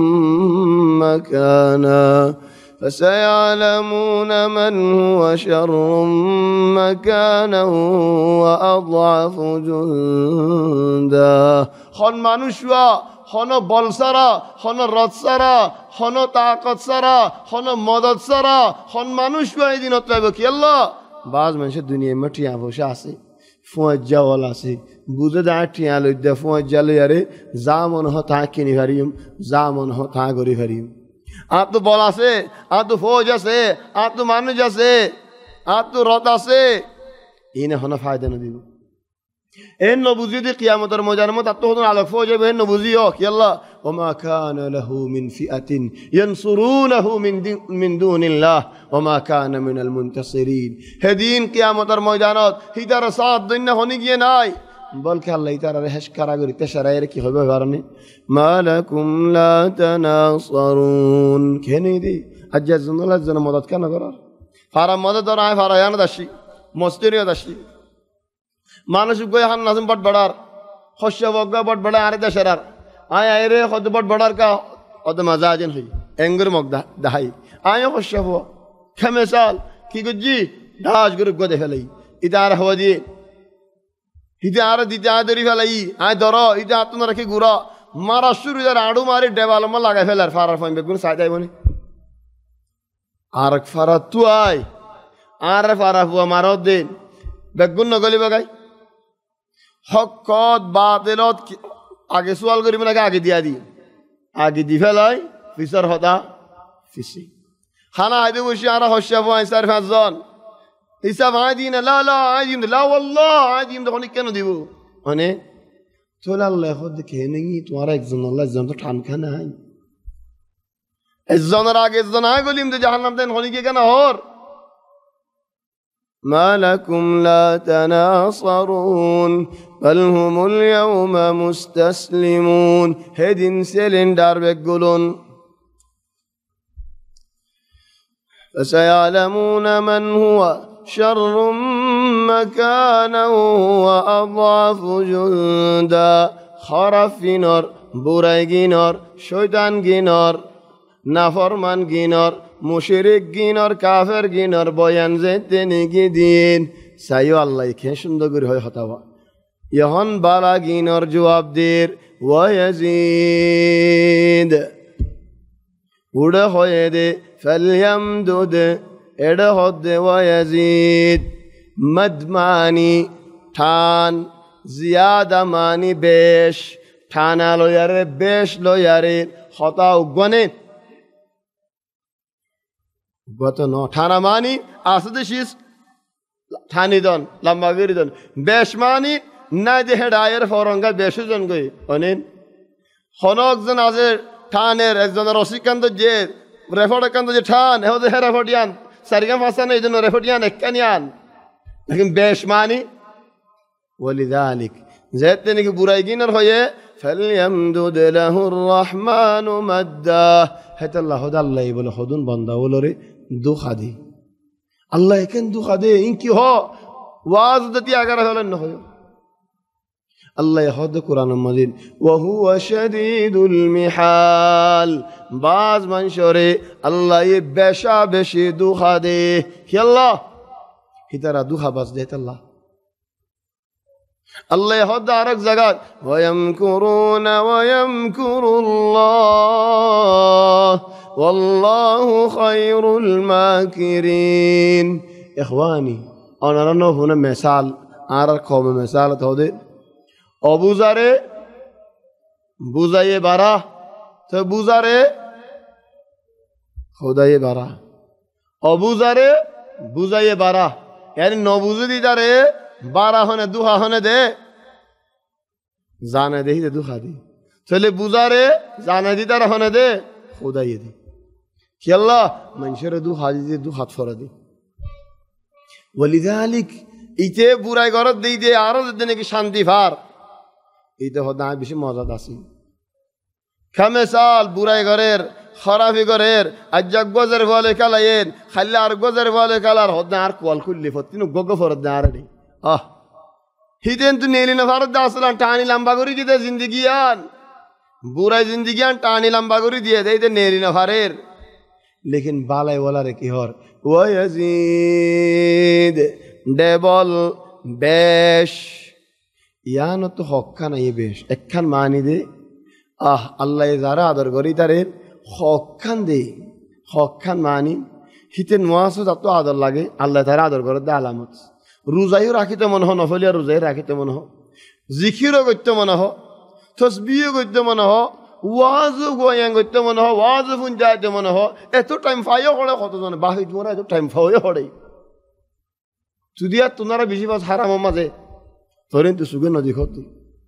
مكانا فسيعلمون من هو شر مكانا وأضعف جندا خن মানুষরা হন বল সারা হন রথ সারা হন তাকত সারা হন মদত সারা হন মানুষরা এই দিন অতএব কি আল্লাহ বাজ মানুষের দুনিয়ায় মঠিয়া বসে আছে ফুঁজা ওল আছে বুঝে দা টিয়া লই দে ফুঁজা লই আরে যা মন হ তা কিনি হারিম যা মন হ তা গরি হারিম আর তো বল আছে আর তো ফৌজ আছে আর তো মানুষ আছে আর তো রথ আছে ইনে হন ফায়দা না দিব এন নবুজি দি কিয়ামতের ময়দানের মধ্যে আত্ম হতন আলোক ফৌজ হবে এন নবুজিও কি আল্লাহ ওমা কানা লাহু মিন ফিআতিন ইয়ানসুরুনাহু মিন মিন দুনিল্লাহ ওমা কানা মিনাল মুনতাসিরিন হেদিন কিয়ামতের ময়দানত হিতার সাথ দুনিয়া হনি গিয়ে নাই বলকে আল্লাহ তাআলা রেহাস কারাগরি তেশারায়ের কি হবে কারণে মালাকুম লা তানাসারুন কেনে দি আজ্জা জুনুলার জন্য মদত কেন করার ফারা মদত আর আয় ফারা ইয়ান দাসি মস্তিরিয়া দাসি মানুষ গই হান নাজম বট বড়ার খস্য বগা বট বড়া আরে দেশেরার আয় আয় রে খদ বট বড়ার কা অদ মজা আজেন হই এঙ্গুর মগদা দাহাই আয় খস্য হো খেমেসাল কি গুজি দাস গুরু গদে ফেলাই ইদার হওয়া দি ইদা আর দিতে আয় দরি ফেলাই আয় দর ইদা আত্ম রাখি গুড়া মারা শুরু যার আড়ু মারি ডেবাল মা লাগাই ফেলার ফারার ফাইন বেগুন সাইদাই বনি আর ফারা তু আয় আর ফারা হুয়া মারত দিন বেগুন নগলি বাগাই হকত বাতিলত আগে সোয়াল করিব নাকি আগে দিয়া দি আগে দি ফেলাই ফিসর হতা ফিসি খানা আইদে বসে আর হস্যাব আই চার পাঁচজন হিসাব আই দিন লা লা আই দিন লা ওয়াল্লাহ আই দিন তখন কেন দিব মানে তোলা আল্লাহ দেখে নেই তোমার একজন আল্লাহ একজন তো ঠান খানা আই একজনের আগে একজন আই গলিম যে জাহান্নাম দেন হনি কে কেন হর ما لكم لا تناصرون بل هم اليوم مستسلمون هدين سيلندر بقولون فسيعلمون من هو شر مكانا وأضعف جندا خرف نار বুড়াই নর শয়তান গিনর নাফরমান গিনর মুশরিক গিনর কাফের গিনর বয়ান যেতে নিগি দিন সাইও আল্লাহ খে সুন্দর করে হয় হতাবা ইহন বালা গিনর জবাব দের ওয়াজিদ উড়ে হয়ে দে ফেলিয়াম দুদ এড়ে হদে ওয়াজিদ মদমানি ঠান জিয়াদা মানি বেশ ঠানা লয়ারে বেশ লয়ারে হতাও গনে গত ন ঠানা মানি আসতে শীষ ঠানি দন লম্বা বেরি দন বেশ মানি নাই যে হেডায়ের ফরঙ্গা বেশজন গই অনেন হনকজন আছে ঠানের একজনের রসিকান্ত যে রেফড়কান্ত যে ঠান হেওদে হে রেফড়িয়ান সারিগাম হাসান এই জন্য রেফড়িয়ান এককানিয়ান লেকিন বেশ মানি ওয়ালিদালিক যেতে নাকি বুড়াই গিনার হয়ে فليمدد له الرحمن مدا هت الله خد الله يبل خدون بندا ولري দুখা দে আল্লাহ কেন দুখা দে ইনকি হ ওয়াজ দতি আগার হলেন না হয় আল্লাহ হদ কোরআন মাজিদ ওয়া হুয়া শাদীদুল মিহাল বাজ মানশরে আল্লাহ এ বেশা বেশি দুখা দে হি আল্লাহ হিতারা দুখা বাজ দে আল্লাহ আল্লাহ হদ আরেক জায়গা ওয়ায়ামকুরুনা ওয়ায়ামকুরুল্লাহ ওয়াল্লাহু খায়রুল মাকিরিন ইখওয়ানি অনারা নো হুনা মিসাল আর কম মিসাল তোদে অবুজারে বুজায়ে বারা তো বুজারে খোদায়ে বারা অবুজারে বুজায়ে বারা यानी नबुजु दिदारे बारह होने दुहा होने दे जाने दे ही दे दुहा दे चले बुजारे जाने दिदारे होने दे खुदा ये दे कि अल्लाह मंशर दुहा दे दुहा फरा दे वलिदालिक इते बुराई गरत दे दे आरज देने की शांति फार इते होता है बिशी मौजूद आसी कमेसाल बुराई गरेर खराबी गरेर अज्जक गोजर वाले कलायेन खल्लार गोजर वाले कलार होता है आर्क वालकुल्ली फत्तीनु गोगो फरद दारनी आह हितें तु नेली न फरद दासलान टानी लंबा गुरी जिते जिंदगियान बुराई जिंदगियान टानी लंबा गुरी दिए दे इते नेली न फरेर लेकिन बालाई वाला रे की हर वो यजीद डेबल बेश यानो तो हक्का ना ये बेश एक्कन मानी दे आह अल्लाह ज़ारा आदर गरी तारे हक्कन दे हक्कन मानी हिते नुआसु जातो आदर लागे अल्लाह तारा आदर गरत दे आलामत रुजाइयो राखिते मन हो नफलिया रुजाइ राखिते मन हो जिकिरो गत्ते मन हो तस्बीह गत्ते मन हो वाजु गोयं गत्ते मन हो वाजु फुंजाते मन हो एतो टाइम फायो करे कत जन बाहिद मोरा एतो टाइम फायो करे तुदिया तुनारा बिशी बास हाराम माजे तोरेन तो सुगे नदी खोती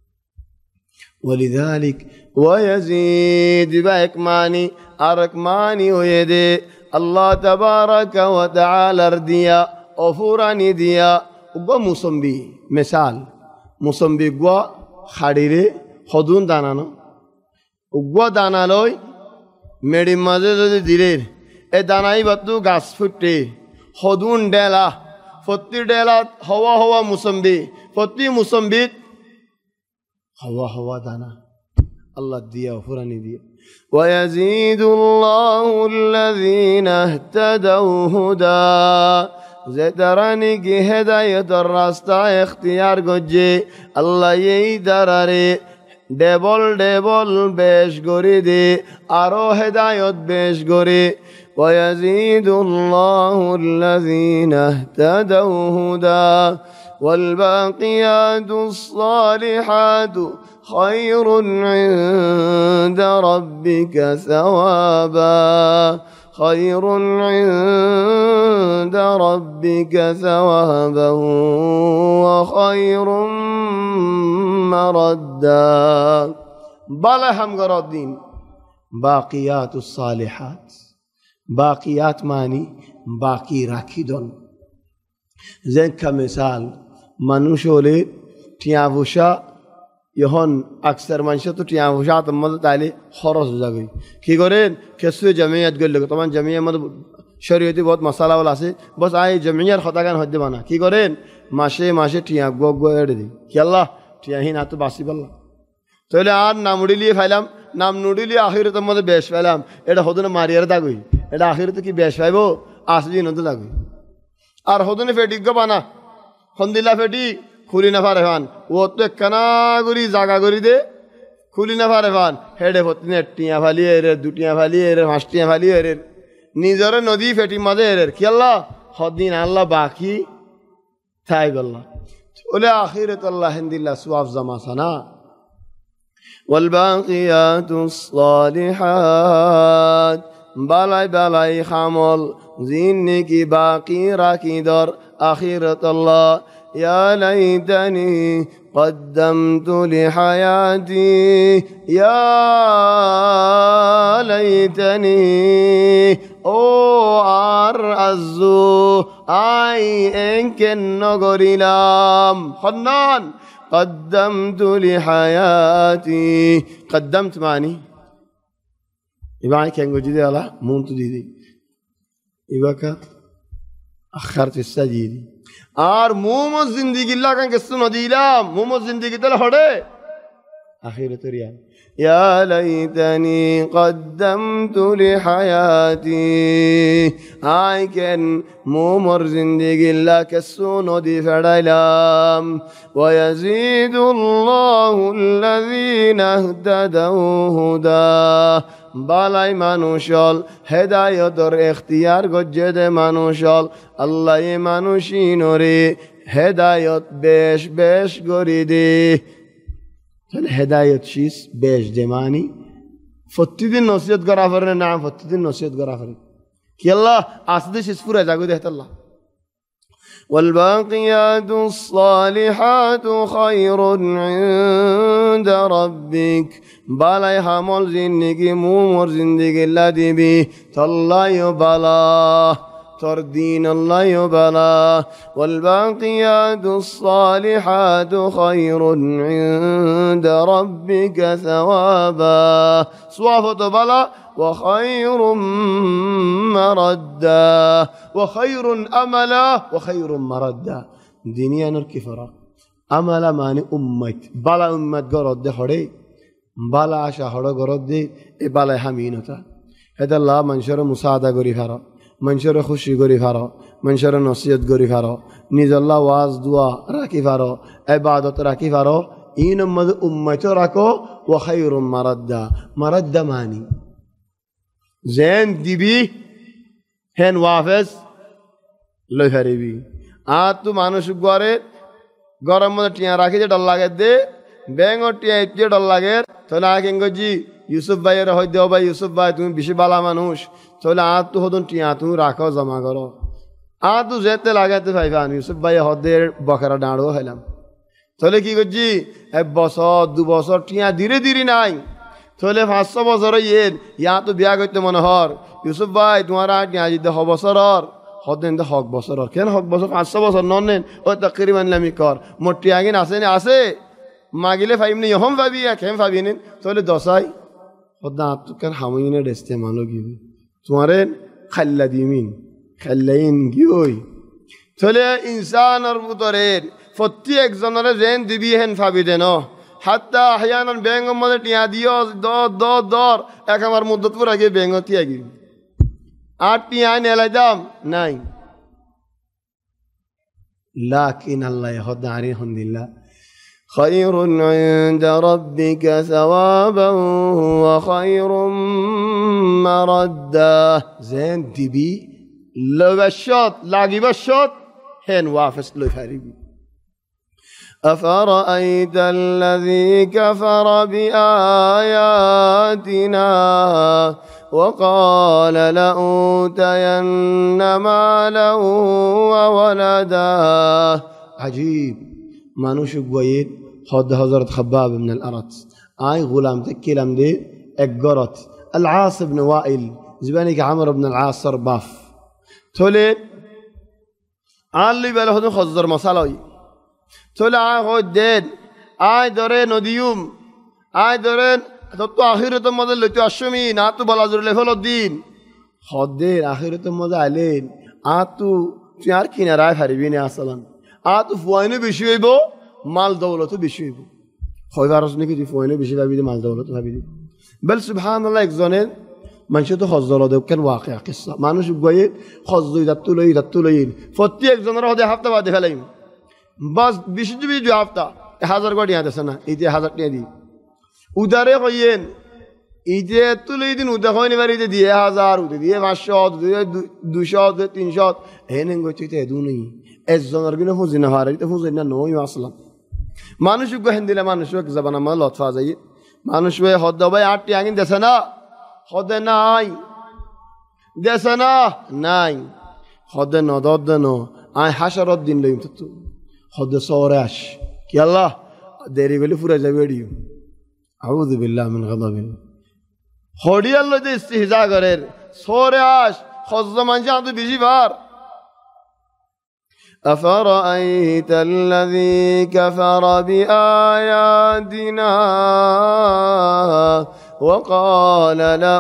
वलिदालिक वयजीद बाकमानी अरकमानी होयदे अल्लाह तबारक व तआला दिया अफुरानी दिया उगो मुसम्बी मिसाल मुसम्बी गो खाड़ीरे हदुन दानानो उगो दाना लय मेडी माजे जदि दिले ए दानाई बातु गाछ फुटे हदुन डेला फत्ती डेला हवा हवा मुसम्बी फत्ती मुसम्बी हवा हवा दाना अल्लाह दिया फुरानी दिया वयज़ीदुल्लाहु अल्लज़ीना इह्तदौ हुदा ज़ेदरानी की हिदायत और रास्ता इख्तियार गज्जे अल्लाह यही दरारे डेबल डेबल बेश गोरी दे आरो हिदायत बेश गोरी वयज़ीदुल्लाहु अल्लज़ीना इह्तदौ हुदा والباقيات الصالحات خير عند ربك ثوابا خير عند ربك ثوابا وخير مردا بلا هم قرادين باقيات الصالحات باقيات ماني باقي راكدون زين كمثال মানুষ হলে টিয়া ভুষা এখন আকসার মানুষ তো টিয়া ভুষা তোমাদের তাইলে খরচ যাবে কি করেন কেসুয়ে জমিয়াত গেলে তোমার জমিয়া মধ্যে শরীয়তে বহুত মশালাওয়ালা আছে বস আই জমিয়ার খতাগান হতে বানা কি করেন মাসে মাসে টিয়া গো গো এড়ে দিই কি আল্লাহ টিয়াহীন এত বাসি পারলাম তাহলে আর নাম উড়িলিয়ে ফেলাম নাম নুড়িলিয়ে আখিরতে মধ্যে বেশ ফেলাম এটা হদনে মারিয়ার দাগুই এটা আখিরতে কি বেশ পাইব আসলি নতে দাগুই আর হদনে ফেটিক বানা খন্দিলা ফেটি খুলি না পারে ফান ও তো একখানা করি জাগা করি দে খুলি না পারে ফান হেডে ভর্তি টিয়া ফালিয়ে এর দুটিয়া ফালিয়ে এর পাঁচটিয়া ফালিয়ে এর নিজরে নদী ফেটি মাঝে এর কি আল্লাহ হদিন আল্লাহ বাকি তাই বললাম বলে আখিরাত আল্লাহ হিন্দিল্লাহ সুয়াফ জামাসানা والباقيات الصالحات বালাই বালাই খামল জিন্দেগি বাকি রাখি দর আখিরাত আল্লাহ ইয়া লাইতানি قدمت لحياتي يا ليتني ও আর আজু আই এনকেন নগরিলাম খন্নান قدمت لحياتي قدمت معني يبقى كان جديد على مونت دي يبقى أخرت السجيد আর মোমো জিন্দেগি লাগান কে সুনো দিলাম মোমো জিন্দেগি তাহলে হড়ে আখিরাতে রিয়া ইয়া লাইতানি কদ্দামতু লিহায়াতি আই কেন মোমোর জিন্দেগি লাকে সুনো দি ফেড়াইলাম ওয়া ইয়াজিদুল্লাহু আল্লাযীনা ইহতাদাউ হুদা বালাই মানুষল হেদায়তর এখতিয়ার গজ্জে দে মানুষল আল্লাহ এ মানুষই নরে হেদায়ত বেশ বেশ গরি দে তাহলে হেদায়ত শীষ বেশ দে মানি প্রতিদিন নসিহত করা ফেরে না প্রতিদিন নসিহত করা ফেরে কি আল্লাহ আসতে শীষ পুরে জাগু দে আল্লাহ والباقيات الصالحات خير عند ربك بالاي حمل زندگی مومر زندگی لدی بی تالله يبلا تردين الله يبلا والباقيات الصالحات خير عند ربك ثوابا صوافة بلا وخير مردا وخير أملا وخير مردا دنيا نركفرا أملا ماني أمت بلا أمت قرد دي حري بلا عشا حرى قرد دي بلا حمينتا هذا الله منشر مساعدة قري فرا منشر خوشی گری فرا منشر نصیحت گری فرا نیز الله واز دعا راکی فرا عبادت راکی فرا این امت امت راکو و خیر مردا مردا مانی زين দিবি হেন ওয়াফেজ লই ফারিবি আর তু মানুষ গরে গরম মধ্যে টিয়া রাখি যে ডর লাগে দে ব্যাঙ টিয়া ইচ্ছে ডর লাগে তাহলে আগে গজি ইউসুফ ভাইয়ের হয় দেও ভাই ইউসুফ ভাই তুমি বেশি বালা মানুষ তাহলে আর তু হদন টিয়া তুমি রাখো জমা করো আর তু যেতে লাগাতে ভাইবান ইউসুফ ভাই হদের বকরা ডাঁড়ো হইলাম তাহলে কি করছি এক বছর দু বছর টিয়া ধীরে ধীরে নাই তাহলে পাঁচশো বছর ইয়ের ইয়া তো বিয়া করতে মনে হর ইউসুফ ভাই তোমার টিয়া যদি হ বছর হদেন তো হক বছর কেন হক বছর পাঁচশো বছর নন নেন ও তকরি মানলামি কর মোর টিয়া গিন আসে নি আসে মাগিলে ফাইম নি হম ভাবি খেম ভাবি নিন তাহলে দশাই হদ্দা আত্মকার হামিনে ডেস্তে মানো গিয়ে তোমারে খাল্লা দিমিন খাল্লাইন গিয়ে তাহলে ইনসানের ভিতরের প্রত্যেকজনের জেন দিবি হেন ভাবি দেন হাত্তা আহয়ানান ব্যাঙ্গ মধ্যে টিয়া দিও দর দর দর এক আমার মুদ্দতপুর আগে ব্যাঙ্গ টিয়া গি আর টিয়া নেলাই দাম নাই লাকিন আল্লাহ হদ্দা আরি হন্দিল্লা خير عند ربك ثوابا وخير مردا زين دبي لو بشوت لاقي بشوت هن وافس لو فاربي أفرأيت الذي كفر بآياتنا وقال لأوتين مالا وولدا عجيب মানুষ গয়ের হদ হযরত খাব্বাব ইবনে আল-আরাত আই গোলাম তেকিলাম দে এক গরত আল-আস ইবনে ওয়াইল জিবানি কে আমর ইবনে আল-আস সরবাফ থলে আল্লি বেল হদ খজর মসালাই থলে আই হদ দেন আই ধরে নদিয়ুম আই ধরে তো আখিরাত মধ্যে লইতে আশমি না তো বলাজুর লেভেল দিন হদের আখিরাত মধ্যে আইলেন আ তু তুই আর কিনারায় ফারিবি না আসলাম আ তো ফুয়াইনে বেশি হইব মাল দৌলতও বেশি হইব হইবার নাকি তুই ফুয়াইনে বেশি ভাবি মাল দৌলত ভাবি দি বেল সুবহানাল্লাহ একজনের মানুষ তো হজর কেন ওয়াকিয়া কিসা মানুষ গয়ে হজ যাত্তু লই যাত্তু লই প্রত্যেকজনের হদে হাফতা বাদে ফেলাইম বাস বেশি যদি দুই হাফতা হাজার কোটি আদেছে না এই যে হাজার টাকা দি উদারে কইয়েন এই যে তুলে দিন উদা হয় নিবার এই যে দিয়ে হাজার উদে দিয়ে পাঁচশো দিয়ে দুশো দিয়ে তিনশো হেন গই তো এদু নেই একজনের বিনা ফুজি না হার এটা ফুজি না নই আসলাম মানুষ গহেন দিলে মানুষ জবান আমার লতফা যাই মানুষ হদ ভাই আটটি আগে দেছে না হদে নাই দেছে না নাই হদে নদদ ন আই হাসারত দিন লইম তো হদে সরে আস কি আল্লাহ দেরি গলি ফুরে যাবে এডিও আউযু বিল্লাহি মিন গাযাবিল্লাহ হডি আল্লাহ যে ইস্তিহজা করের সরে আস হজ্জ মানছে আদু বেশি বার أفرأيت الذي كفر بآياتنا وقال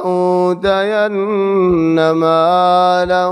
لأوتين مالا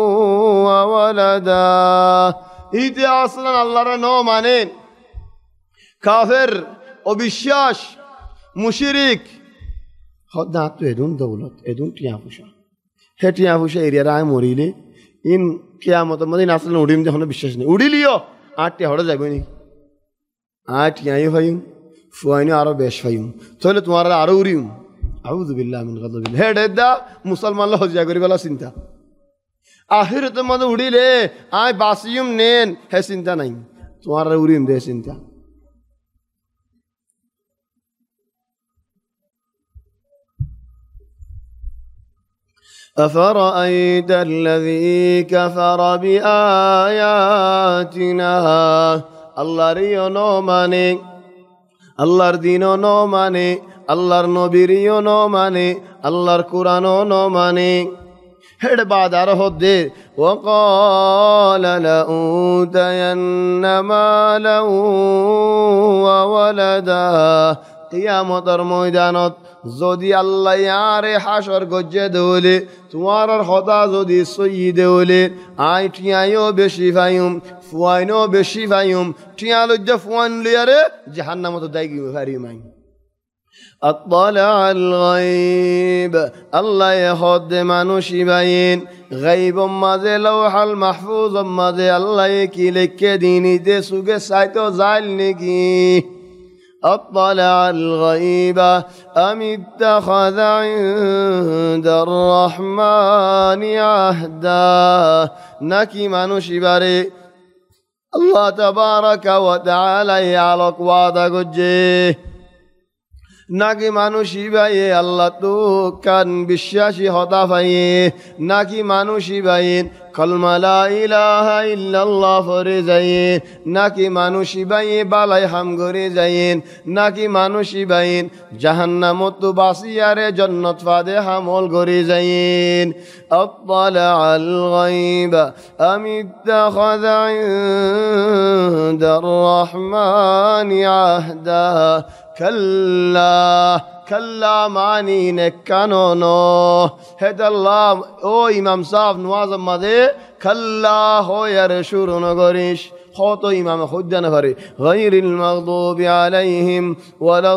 وولدا إذا أصلا الله رنو مانين كافر وبالشاش مشرك خد ناتو ادون دولت ادون تيافوشا هي تيافوشا إريا راي موريلي ইন কিয়ামতের মধ্যে আসলে উড়িম যখন বিশ্বাস নেই উড়িলিও আটটি হড়ে যাবে নি আট ইয়াই ভাইম ফুয়াইনি আরো বেশ ভাইম তাহলে তোমার আরো উড়িম আউযু বিল্লাহি মিন গাযাবিল্লাহ হে ডেদা মুসলমান লো হজিয়া করি বলা চিন্তা আখিরাতের মধ্যে উড়িলে আই বাসিয়ুম নেন হে চিন্তা নাই তোমার উড়িম দে চিন্তা أفرأيت الذي كفر بآياتنا الله ريو نو ماني الله دينو نو ماني الله نبيريو نو ماني الله قرآنو نو ماني هر بعد هده وقال لأوتين مالا وولدا قيامت ميدانات যদি আল্লাহ ইয়ারে হাসর গজ্জে দেওলে তোমার হতা যদি সই দেওলে আই টিয়াইও বেশি ফাইম ফুয়াইনো বেশি ফাইম টিয়া লজ্জা ফুয়াইন লিয়ারে জাহান্নামে তো দাই গিয়ে ফারি মাই আত্তালা আল গায়ব আল্লাহ ইহদ মানুষি বাইন গায়ব মাঝে লাওহাল মাহফুজ মাঝে আল্লাহ কি লিখে দিনিতে সুগে সাইতো জাল নেকি أطلع الغيب أم اتخذ عند الرحمن عهدا نكي منوشي باري الله تبارك وتعالى يعلق وعدا قجي নাকি মানুষই ভাইয়ে আল্লাহ তো কান বিশ্বাসী হতা ভাইয়ে নাকি মানুষই ভাইয়েন কলমা লা ইলাহা ইল্লাল্লাহ পড়ে যাইয়েন নাকি মানুষই ভাইয়ে বালাই হাম করে যাইয়েন নাকি মানুষই ভাইয়েন জাহান্নামত বাসিয়ারে জান্নাত ফাদে হামল করে যাইয়েন আত্তালা আল গায়ব আম ইত্তাখাযা ইনদার রহমানি আহদা كلا كلا معني نكانونو هذا الله او امام صاحب نواز مده كلا هو يرشور نغريش خطو امام خود نفري غير المغضوب عليهم ولا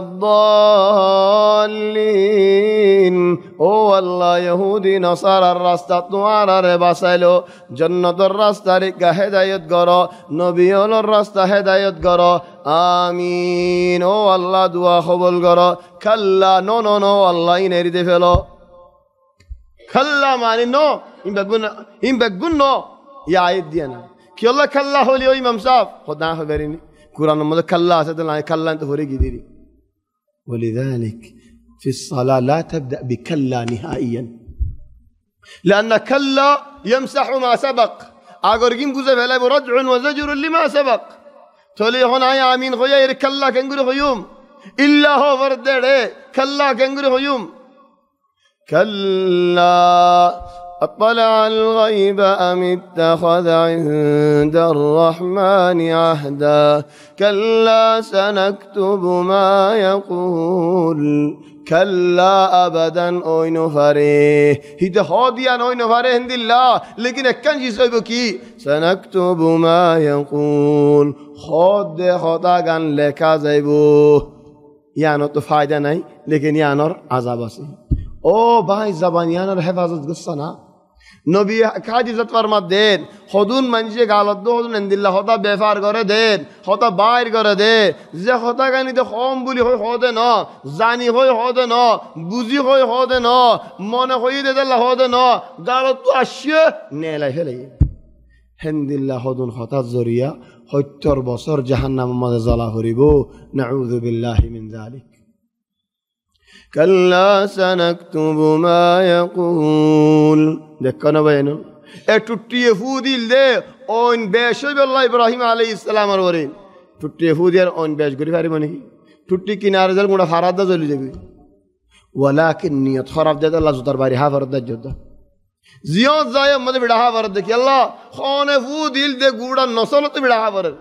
الضالين او الله يهودي نصارى الراستا توارا رباسلو جنة الراستا رك هدايت غرا نبيون الراستا هدايت غرا آمين او الله دعا قبول غرا كلا نو نو نو الله ينريد فلو كلا معني نو إن بقول إن بقول نو يا عيد ديانا كي الله كلا هو لي إمام صاحب خدنا خبريني قرآن ماذا كلا سيدنا كلا أنت فريق ديري ولذلك في الصلاة لا تبدأ بكلا نهائيا لأن كلا يمسح ما سبق أقرقين جزء فلا برجع وزجر لما سبق تولي هنا يا أمين خير كلا كنقول خيوم إلا هو فرد كلا كنقول خيوم كلا أطلع الغيب أم اتخذ عند الرحمن عهدا كلا سنكتب ما يقول كلا أبدا أين فريه هيدا هاديا أين فريه عند الله لكن كان جيسوي سنكتب ما يقول خود خدا كان لك زيبو يعني تو فايدة نہیں لیکن یانر عذاب আছে او ভাই জবান ইয়ানর হেফাজত করছ না নবী কাজ ইজ্জত ফরমাত দেন হদুন মানুষে গালত দো হদুন ইনদিল্লাহ হতা বেফার করে দেন হতা বাইর করে দে যে হতা গানি তো কম বলি হয় হদে না জানি হয় হদে না বুঝি হয় হদে না মনে হয় দে আল্লাহ হদে না গালত তো আসছে নেলাই ফেলে ইনদিল্লাহ হদুন হতা জরিয়া সত্তর বছর জাহান্নামের মধ্যে জ্বালা হরিব নাউযু বিল্লাহি মিন যালিক كلا سنكتب ما يقول দেখনা বাইনো এ টুটিয়ে ফুদিল দে ওন বেশব আল্লাহ ইব্রাহিম আলাইহিস সালামের ওরে টুটিয়ে ফুদিয়ার ওন বেশ গরি পারিব নাকি টুটি কিনারে জল গুড়া ফারাদা জ্বলি যাবে ওয়ালাকিন নিয়ত খারাপ দে আল্লাহ জুতার বাড়ি হা ফরদ জুতা জিয়ত যায় মধ্যে বিড়া হা ফরদ কি আল্লাহ খানে ফুদিল দে গুড়া নসলত বিড়া হা ফরদ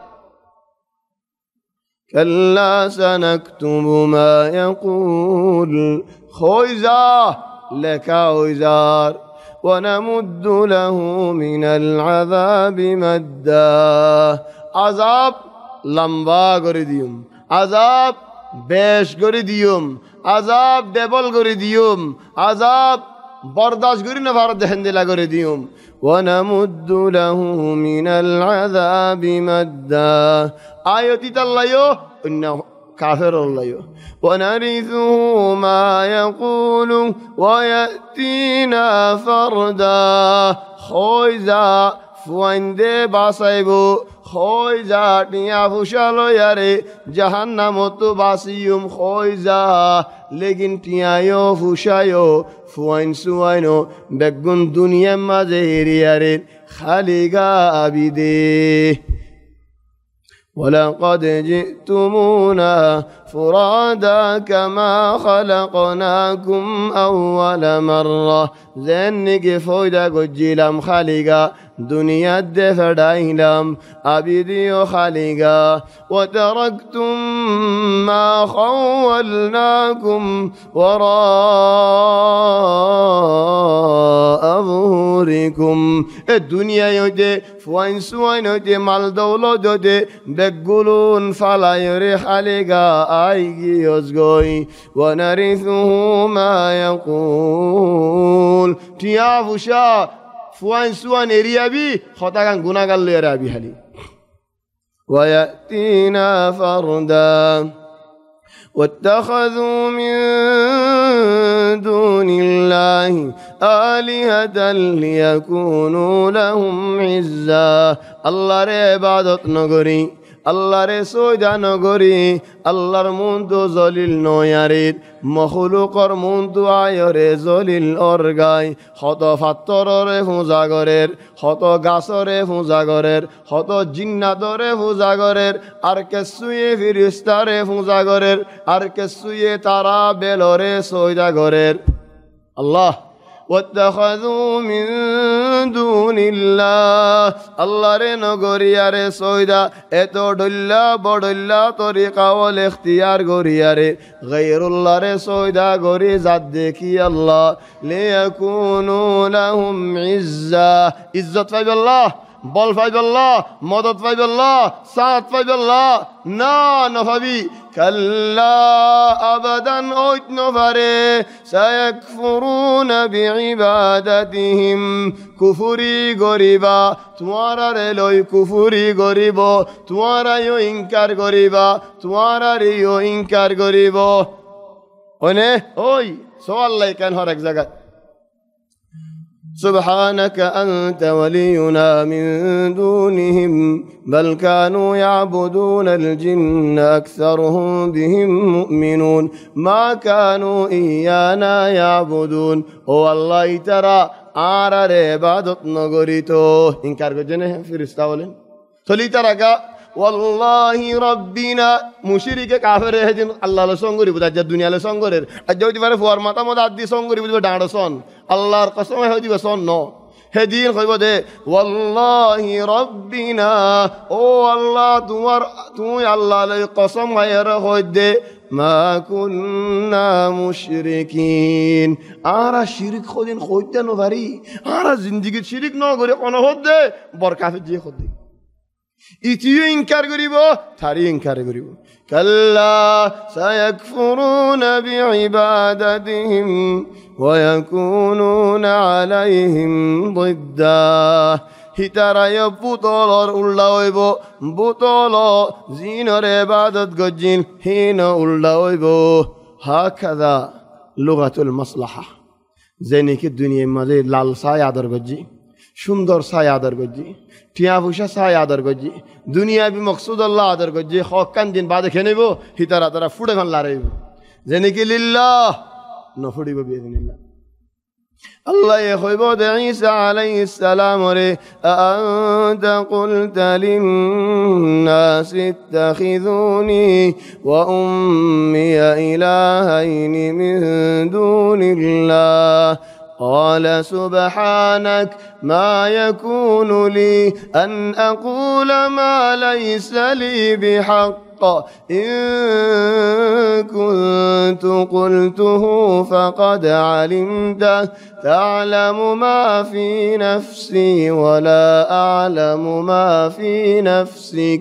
كلا سنكتب ما يقول خويزا لك وزار ونمد له من العذاب مدا عذاب لمبا غرديوم عذاب বেশ করে দিয়ুম আযাব ডবল করে দিয়ুম আযাব বরদাশত করি না ভারত দেহেন্দিলা করে দিয়ুম ونمد له من العذاب مدا آياتي تلايو إنه كافر الله ونرثه ما يقول ويأتينا فردا خويزا فوينده باسايبو خويزا نيا فشالو ياري جهنم تو باسيوم خويزا लेकिन टियायो फुशायो फुआइन सुआइनो बेगुन दुनिया माजे हेरियारे खालिगा आबिदे ولقد جئتمونا فرادا كما خلقناكم أول مرة زنك فويدا قجلم خالقا دنيا دفدايلم أبدي خالقا وتركتم ما خولناكم وراء ظهوركم الدنيا يودي فوين سوين يودي مال دولو يودي بقولون فلا يريح خالقا أيجي يزغوي ونرثه ما يقول تيافو شا فوان سوان إريابي خطاكان غناغال ليرابي حالي ويأتينا فردا واتخذوا من دون الله آلهة ليكونوا لهم عزا الله رعبادت نغري الله رسويدا نغري الله رموندو زليل نوياريد مخلوقر موندو آيره زليل أرغاي خطا فاترره فوزاغرر خطا غاسره فوزاغرر خطا جنادره فوزاغرر أركسوية فرستاره فوزاغرر أركسوية تارا بلوره سويدا غرر الله واتخذوا من دون الله الله رنغوريا رسويدا اتو دلا بدلا طريقه والاختيار غوريا غير الله رسويدا غوري زدكي الله ليكونوا لهم عزا عزت فايب الله بول فايب الله مدد فايب الله سعد فايب الله نا نفبي كلا أبدا أوت نفري سيكفرون بعبادتهم كفري غريبا تمارا رلوي كفري غريبا تمارا يو إنكار غريبا تمارا ريو إنكار غريبا ونه أوي سوال الله كان هرق زغت سبحانك أنت ولينا من دونهم بل كانوا يعبدون الجن أكثرهم بهم مؤمنون ما كانوا إيانا يعبدون والله ترى آرار عبادت نغريتو إنكار جنه فرستا ولن تلي ترى والله ربنا مشرك كافر هجن الله لسونغوري بدا جد الدنيا لسونغورير اجودي بار فور ماتا مدا ادي سونغوري بدا داندسون الله قسم هدي بسون نو هدين خيبو دي والله ربنا او الله تمر تو الله لي قسم غير هدي ما كنا مشركين آرا شرك خودين خودت نواري آرا زندگی شرك نو غري قنا هدي بركافه جي خودي إتيو إنكار غريبو تاري إنكار غريبو كلا سيكفرون بعبادتهم ويكونون عليهم ضدا هترى يبطلر الله بطلا زينر عبادت غجين هنا الله هكذا لغة المصلحة زينك الدنيا ماذا لال سايادر غجي সুন্দর ছায়া আদর গজি টিয়া পয়সা ছায়া আদর গজি দুনিয়া বি মকসুদ আল্লাহ আদর গজি হক কান দিন বাদে খেনেব হিতারা তারা ফুড়ে খান লারাইব যেনে কি লিল্লাহ নফুড়িব বিইذنিল্লাহ الله يخبر عيسى عليه السلام أأنت قلت للناس اتخذوني وأمي إلهين من دون الله قال سبحانك ما يكون لي أن أقول ما ليس لي بحق إن كنت قلته فقد علمته تعلم ما في نفسي ولا أعلم ما في نفسك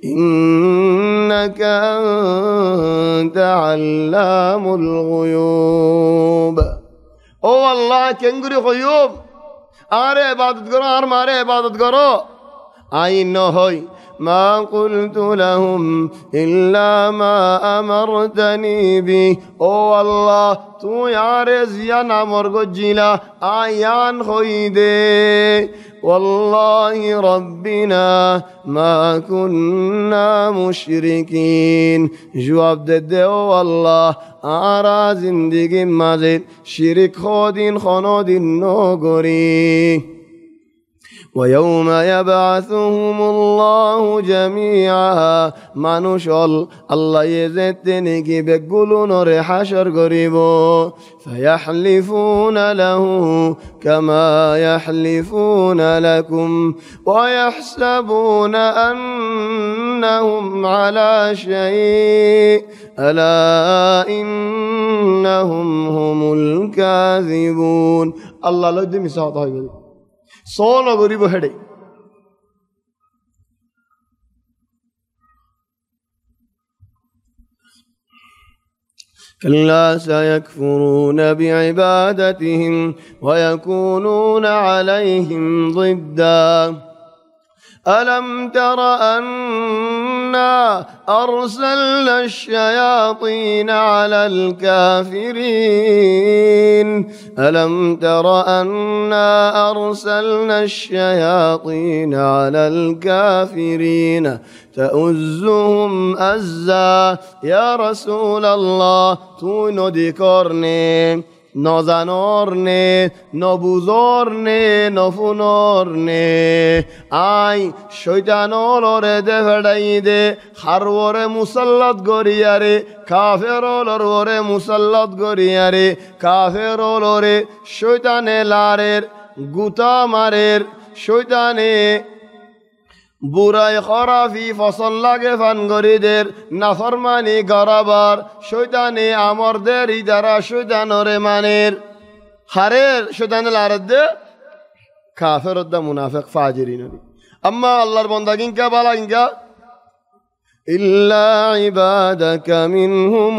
إنك أنت علام الغيوب او اللہ کنگری غیوب آرے عبادت کرو آر مارے عبادت کرو آئین نہ ہوئی ما قلت لهم إلا ما أمرتني به أو الله تو يارز ينامر قجلا آيان خويده والله ربنا ما كنا مشركين جواب دده والله آرا زندگی مزید شرک خودین خانودین نگری ويوم يبعثهم الله جميعا منوشال الله يزتني كي بقولون حشر قريبو فيحلفون له كما يحلفون لكم ويحسبون أنهم على شيء ألا إنهم هم الكاذبون الله لا يدمي ساعة Solo goribo hede. كلا سيكفرون بعبادتهم ويكونون عليهم ضدا ألم تر أنا أرسلنا الشياطين على الكافرين ألم تر أنا أرسلنا الشياطين على الكافرين تؤزهم أزا يا رسول الله تو ندكرني نازنارنه نبوزارنه نفونارنه آی شیطانالاره دفدایده خروار مسلط گریاره کافرالاره مسلط گریاره کافرالاره شیطانه لارر گوتا مارر شیطانه বুড়াই খরাফি ফসল লাগে ফানগরিদের নাফরমানি গরাবার শয়তানে আমরদের ইদারা শয়তানরে মানের হারের শয়তানে লারদে কাফেরদ্দা মুনাফিক ফাজিরিন আম্মা আল্লাহর বান্দাগিন কা বালাগিন কা إلا عبادك منهم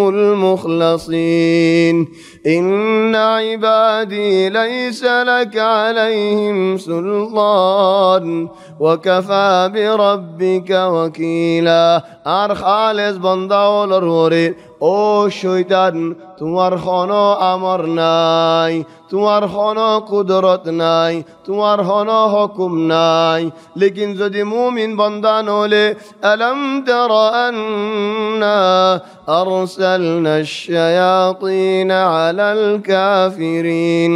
المخلصين إن عبادي ليس لك عليهم سلطان وكفى بربك وكيلا আর খালেস বান্দা ওলর ওরে ও শয়তান তোমার কোনো আমর নাই তোমার কোনো কুদরত নাই তোমার কোনো হুকুম নাই লেকিন যদি মুমিন বান্দা নলে আলম তারা আন্না আরসালনা আশ-শায়াতিন আলাল কাফিরিন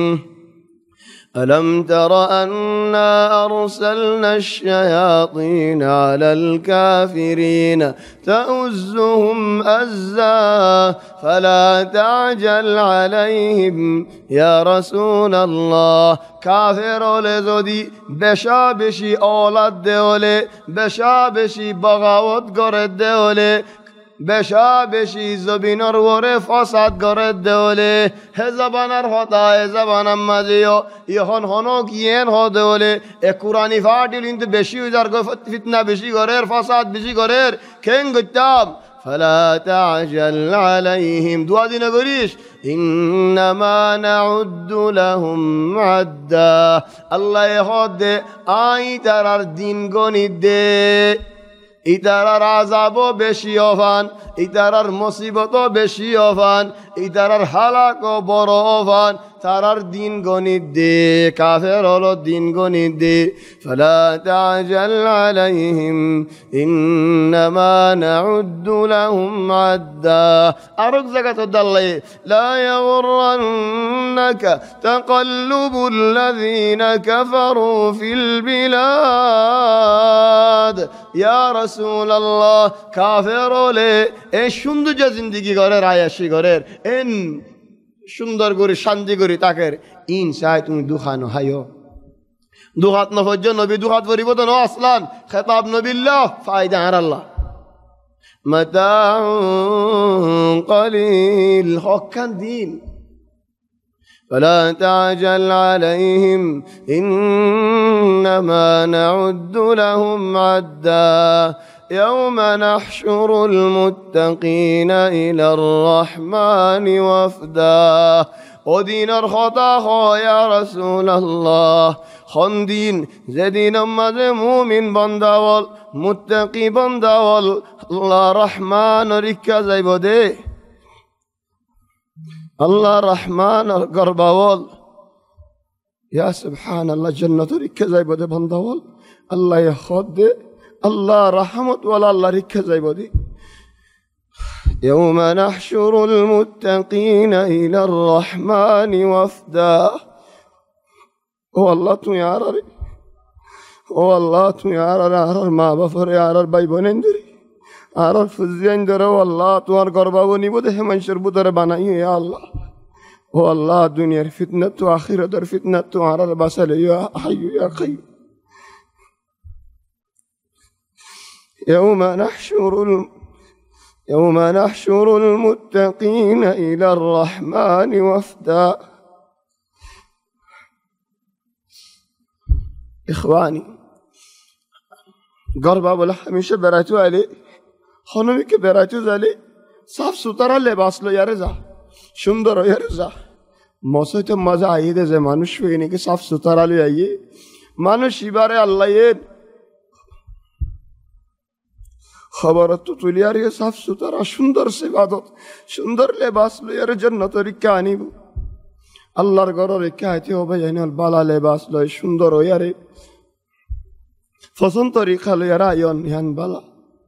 ألم تر أنا أرسلنا الشياطين على الكافرين تؤزهم أزا فلا تعجل عليهم يا رسول الله كافر لزودي بشابشي أولاد دولي بشابشي بغاوت قرد دولي বেশা বেশি জবিনর ওরে ফসাদ করে দেওলে হে জবানার হতা হে জবানার মাঝেও এখন হনক ইয়েন হ দেওলে এ কুরানি ফাটিল কিন্তু বেশি উজার ফিতনা বেশি করে ফসাদ বেশি করে খেং গইতাম فلا تعجل عليهم دعاء دي نقوليش إنما نعد لهم عدا الله يخد آي ترى الدين قوني دي ইতারার আযাবও বেশি হবান ইতারার মুসিবতও বেশি হবান ইতারার হালাকও বড় হবান তারার দিন গণিত দে কাফের হলো দিন গণিত দে ফালা তা'জাল আলাইহিম ইন্নামা নাউদ্দু লাহুম আদ্দা আরেক জায়গাতে দাল্লাই লা ইয়াগুররান্নাকা তাকাল্লুবুল লাযিনা কাফারু ফিল বিলাদ ইয়া রাসূলুল্লাহ কাফের হলে এই সুন্দর জিন্দেগি ঘরের আয়াশি ঘরের এন সুন্দর করে শান্তি করে তাকের ইন চাই তুমি দুখানো হাইও দুহাত নফজ নবী দুহাত পরিবর্তন আসলান খেতাব নবিল্লাহ ফায়দা আর আল্লাহ মাতাউন কলিল হকান দিন فلا تعجل عليهم إنما نعد لهم عدا يوم نحشر المتقين إلى الرحمن وفدا ও দিনের কথা হয় ইয়া রাসূলুল্লাহ কোন দিন যেদিন মাঝে মুমিন বান্দাওয়াল মুত্তাকি বান্দাওয়াল আল্লাহ রহমান রিক্কা যাইব দে আল্লাহ রহমান গর্বাওয়াল ইয়া সুবহানাল্লাহ জান্নাত রিক্কা যাইব দে বান্দাওয়াল আল্লাহ খদ দে আল্লাহ রহমত ওয়ালা আল্লাহ রিক্কা যাইব দে يوم نحشر المتقين إلى الرحمن وفدا والله تو يا رب والله تو يا رب ما بفر يا رب باي بنندري عرف فزين در والله تو ار قرباني بده من شرب در بناي يا الله والله دنيا فتنة تو آخرة در فتنة تو عرب بسل يا حي يا قيوم يوم نحشر الم يوم نحشر المتقين إلى الرحمن وفدا إخواني قربا بلا هميشه براتو علي خانمي که براتو زالي صاف سوترا لباس لو يارزا সুন্দর يارزا মসে তো মজা আইয়ে যে মানুষ ফেনে কে সাফ সুতরা লই আইয়ে মানুষ ইবারে আল্লাহ এর খবর তো তুলিয়ার সাফ সুতরা সুন্দর সেবাদত সুন্দর লেবাস লইয়ার জান্নাত রিক্কা আনিব আল্লাহর ঘরে রিক্কা আইতে হবে জানাল বালা লেবাস লই সুন্দর হইয়ারে ফসন তরিকা লইয়ার আয়ন ইয়ান বালা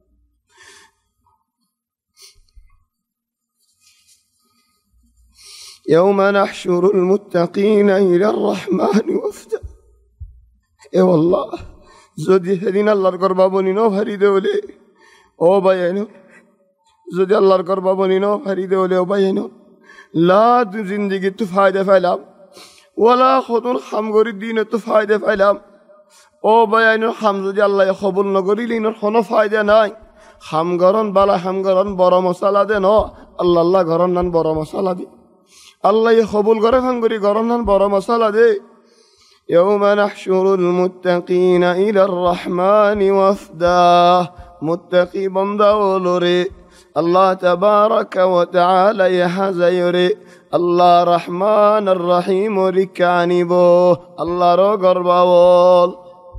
يوم نحشر المتقين إلى الرحمن وفدا اي والله যদি সেদিন আল্লাহর ঘর বাবনি নো ভরি দেওলে ও ভাইয়েনো যদি আল্লাহর ঘর বাবনি নো ভরি দেওলে ও ভাইয়েনো লা দু জিন্দেগি তো ফায়দা পাইলাম ওয়ালা খুদুন হামগরি দিনে তো ফায়দা পাইলাম ও ভাইয়েনো হাম যদি আল্লাহ কবুল নগরিলি নর কোনো ফায়দা নাই হাম গরন বালা হাম গরন বড় মশলা দে ন আল্লাহ আল্লাহ গরন নান বড় মশলা দি আল্লাহ কবুল করে হাঙ্গরি গরন নান বড় মশলা দে يوم نحشر المتقين إلى الرحمن وفدا متقي بندولري الله تبارك وتعالى يحزيري الله رحمن الرحيم ركانبو الله رقر بول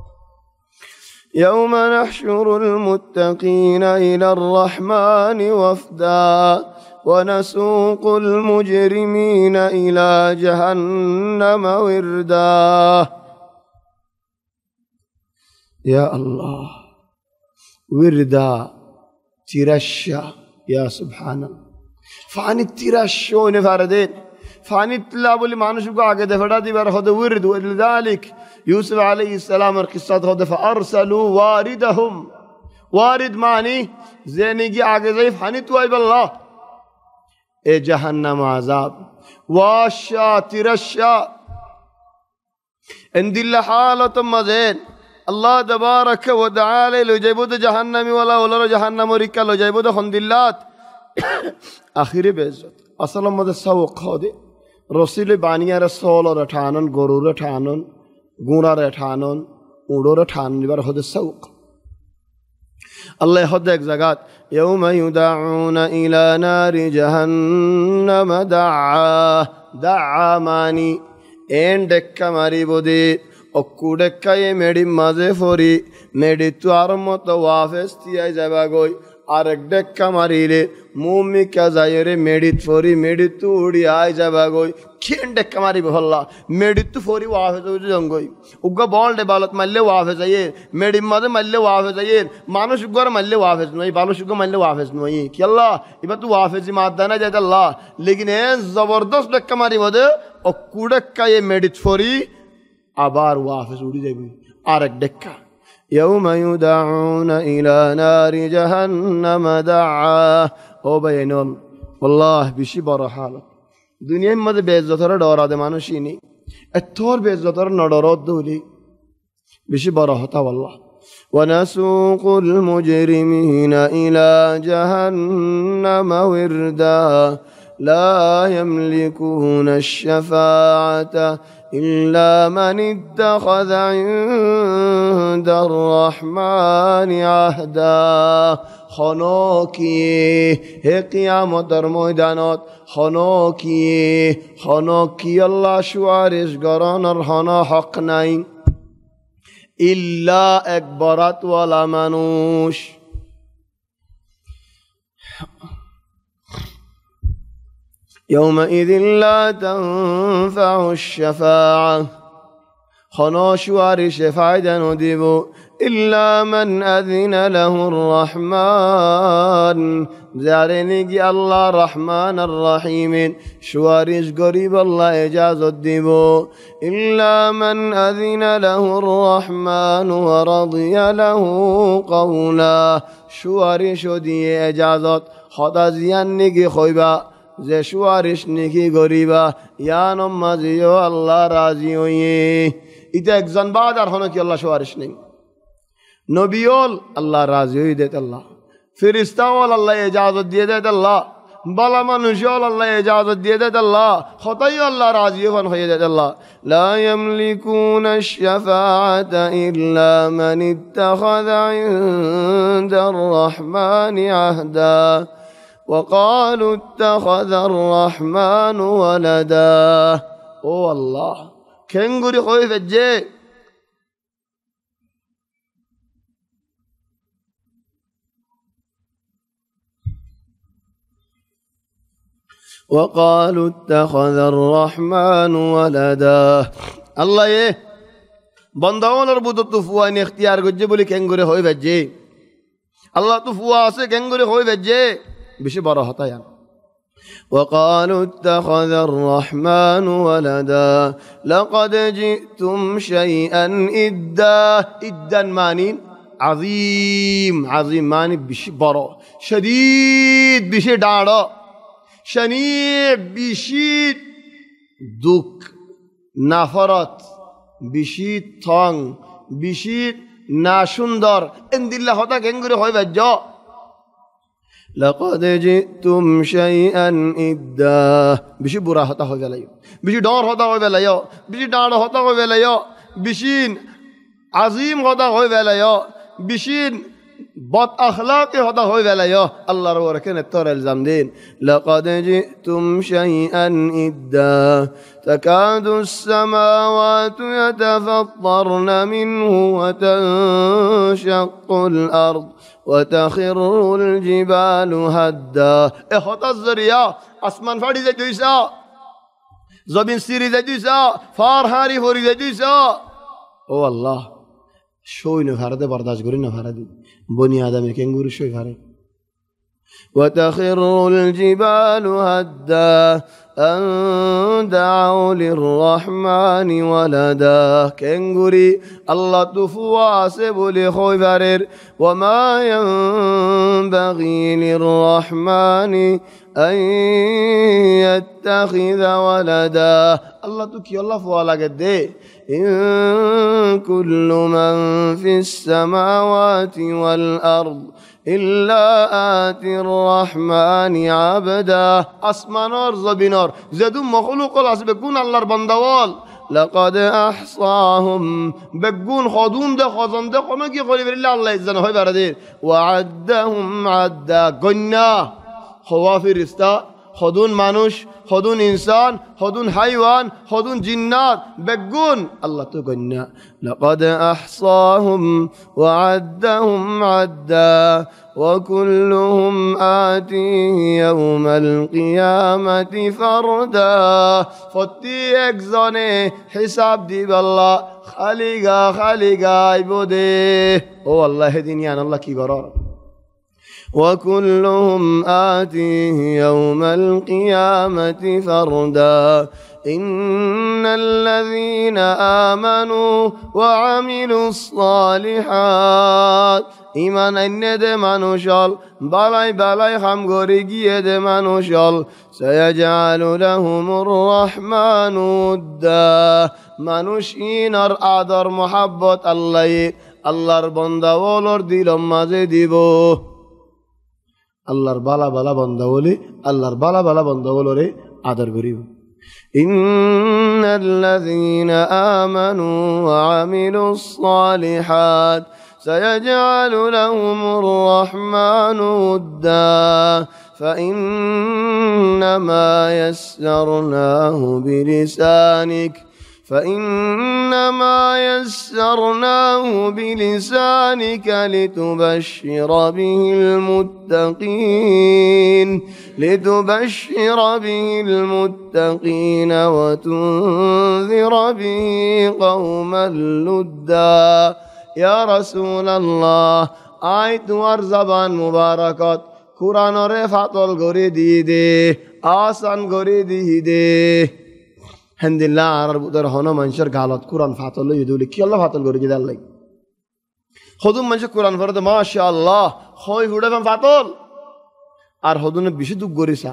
يوم نحشر المتقين إلى الرحمن وفدا ونسوق المجرمين إلى جهنم وردا يا الله وردا ترشا يا سبحان الله فاني ترشو نفردين فاني تلاب اللي ما نشوفه عقده فدادي برخد ورد ولذلك يوسف عليه السلام القصة هذا فأرسلوا واردهم وارد معني زينيجي عقده فاني تويب الله اے جہنم عذاب واشا ترشا ان دل حالة مزين الله تبارك وتعالى لو جايبود جهنم ولا ولا جهنم وريكا لو جايبود خندلات آخری بیزت اصلا مده سوق خوده رسول بانیه رسول رٹھانن گرو رٹھانن گونا رٹھانن اوڑو رٹھانن بار خود سوق الله يهدك زكاة يوم يدعون إلى نار جهنم دعا دعا ماني إن دكا ماري بودي أكو دكا يمدي مازه فوري مدي توارمو توافس تياي زباغوي আরেক ডেক্কা মারিলে মুমিকা যায়রে মেডিত ফরি মেডিত উড়ি আই যাবাগই কেন ডেক্কা মারি বহল্লা মেডিত ফরি ওয়াফে যাই জঙ্গই উগা বলডে বালত মারলে ওয়াফে যায়ে মেডি মাঝে মারলে ওয়াফে যায়ে মানুষ উগর মারলে ওয়াফে নয় বালু সুগ মারলে ওয়াফে নয় কি আল্লাহ এবার তো ওয়াফে জি মাদ না যায় আল্লাহ লেকিন এ জবরদস্ত ডেক্কা মারি বদে ও কুডেক্কা এ মেডিত ফরি আবার ওয়াফে উড়ি যাবে আরেক ডেক্কা يوم يدعون إلى نار جهنم دعا أو بينهم والله بشي برا حالك دنيا مده بيزتر دورا ده مانوشيني التور بيزتر ندارات دولي بشي برا هتا والله ونسوق المجرمين إلى جهنم وردا لا يملكون الشفاعة إلا من اتخذ عند الرحمن عهدا خنوكيه হে কিয়ামতের ময়দানত খনকিয়ে খনকি আল্লাহ সুয়ারিশ গরনের হন হক নাই ইল্লা এক বরাতওয়ালা মানুষ يومئذ لا تنفع الشفاعة خنا شوارش فايدة ندبو إلا من أذن له الرحمن زارني الله الرحمن الرحيم شوارش قريب الله إجازة دبو إلا من أذن له الرحمن ورضي له قولا شوارش دي إجازة خدا زيان نجي خويبا যে সুয়ারিশ নেকি গরিবা ইয়ান মাজিও আল্লাহ রাজি হইয়ে ইটা একজন বাদ আর হন কি আল্লাহ সুয়ারিশ নেই নবিয়ল আল্লাহ রাজি হই দেত আল্লাহ ফেরেশতাওয়াল আল্লাহ ইজাজত দিয়ে দেত আল্লাহ বালা মানুষওয়াল আল্লাহ ইজাজত দিয়ে দেত আল্লাহ খতাই আল্লাহ রাজি হন হয়ে দেত আল্লাহ লা ইয়ামলিকুনা আশ-শাফাআতা ইল্লা মান ইত্তাখাযা ইনদার রাহমানি আহদা وقالوا اتخذ الرحمن ولدا او الله كنغوري خوي فجي وقالوا اتخذ الرحمن ولدا الله ايه بنداولر بودو تفوان اختيار گجي بولي كنغوري خوي فجي الله تفوا اسه كنغوري خوي فجي بشي براهتا يعني وقالوا اتخذ الرحمن ولدا لقد جئتم شيئا إدا إدا مانين عظيم عظيم ماني بشي برا شديد بشي دارا شنيع بشي دوك نفرت بشي تانگ بشي ناشندر اند الله هتا كنگوري خوي بجا لقد جئتم شيئا إدا بشي برا هتا هو بلايو بشي دار هتا هو بلايو بشي دار هتا هو بلايو بشين عظيم هتا هو بلايو بشين بد أخلاق هتا هو بلايو الله رو ركن التور الزام دين لقد جئتم شيئا إدا تكاد السماوات يتفطرن منه وتنشق الأرض وتخر الجبال هدا اخطا الزريا اسمان فاڑی زي دوسا زمین سيري زي دوسا فار هاري فوري زي دوسا او الله شوي نفرده برداشت گوري نفرده بني آدم كنگوري شوي فاره وتخر الجبال هدا أن دعوا للرحمن ولدا كنغوري الله تفوا سبولي خوي بارير وما ينبغي للرحمن أن يتخذ ولدا الله تكي الله فوا لقد إن كل من في السماوات والأرض إلا آتي الرحمن عبدا أسمان أرض بنار زدوا مخلوق الأس بكون الله بندوال لقد أحصاهم بكون خدون ده خزان ده وما كي قولي بالله الله يزنه هاي بردين وعدهم عدا قلنا خوافر استا خدون مانوش خدون إنسان خدون حيوان خدون جنات بكون الله تقولنا لقد أحصاهم وعدهم عدا وكلهم آتيه يوم القيامة فردا فتي اكزاني حساب دي بالله خالقا خالقا عبده او الله دنيان الله كي قرار وكلهم آتيه يوم القيامة فردا إن الذين آمنوا وعملوا الصالحات إيمان أن دمانوشال بالاي بالاي خمغوري جي دمانوشال سيجعل لهم الرحمن ودا মানুষ ইনার আদর মোহাব্বত আল্লাহ আল্লাহর বান্দা ওলর দিলম মাঝে দিব আল্লাহর বালা বালা বান্দা বলে আল্লাহর বালা বালা বান্দা বলরে আদর করিব إن الذين آمنوا وعملوا الصالحات سيجعل لهم الرحمن ودا فإنما يسرناه بلسانك فإنما يسرناه بلسانك لتبشر به المتقين لتبشر به المتقين وتنذر به قوما لدا يا رسول الله آيت وارزبان مباركات قرآن رفعتل غري دي دي آسان غري دي دي الحمد لله عرب در هنا منشر قالت قرآن فاتل له يدولي كي الله فاتل غري جدال لي خدوم منشر قرآن فرد ما شاء الله خوي فوده فان فاتل আর হদুনে বেশি দুঃখ গরিসা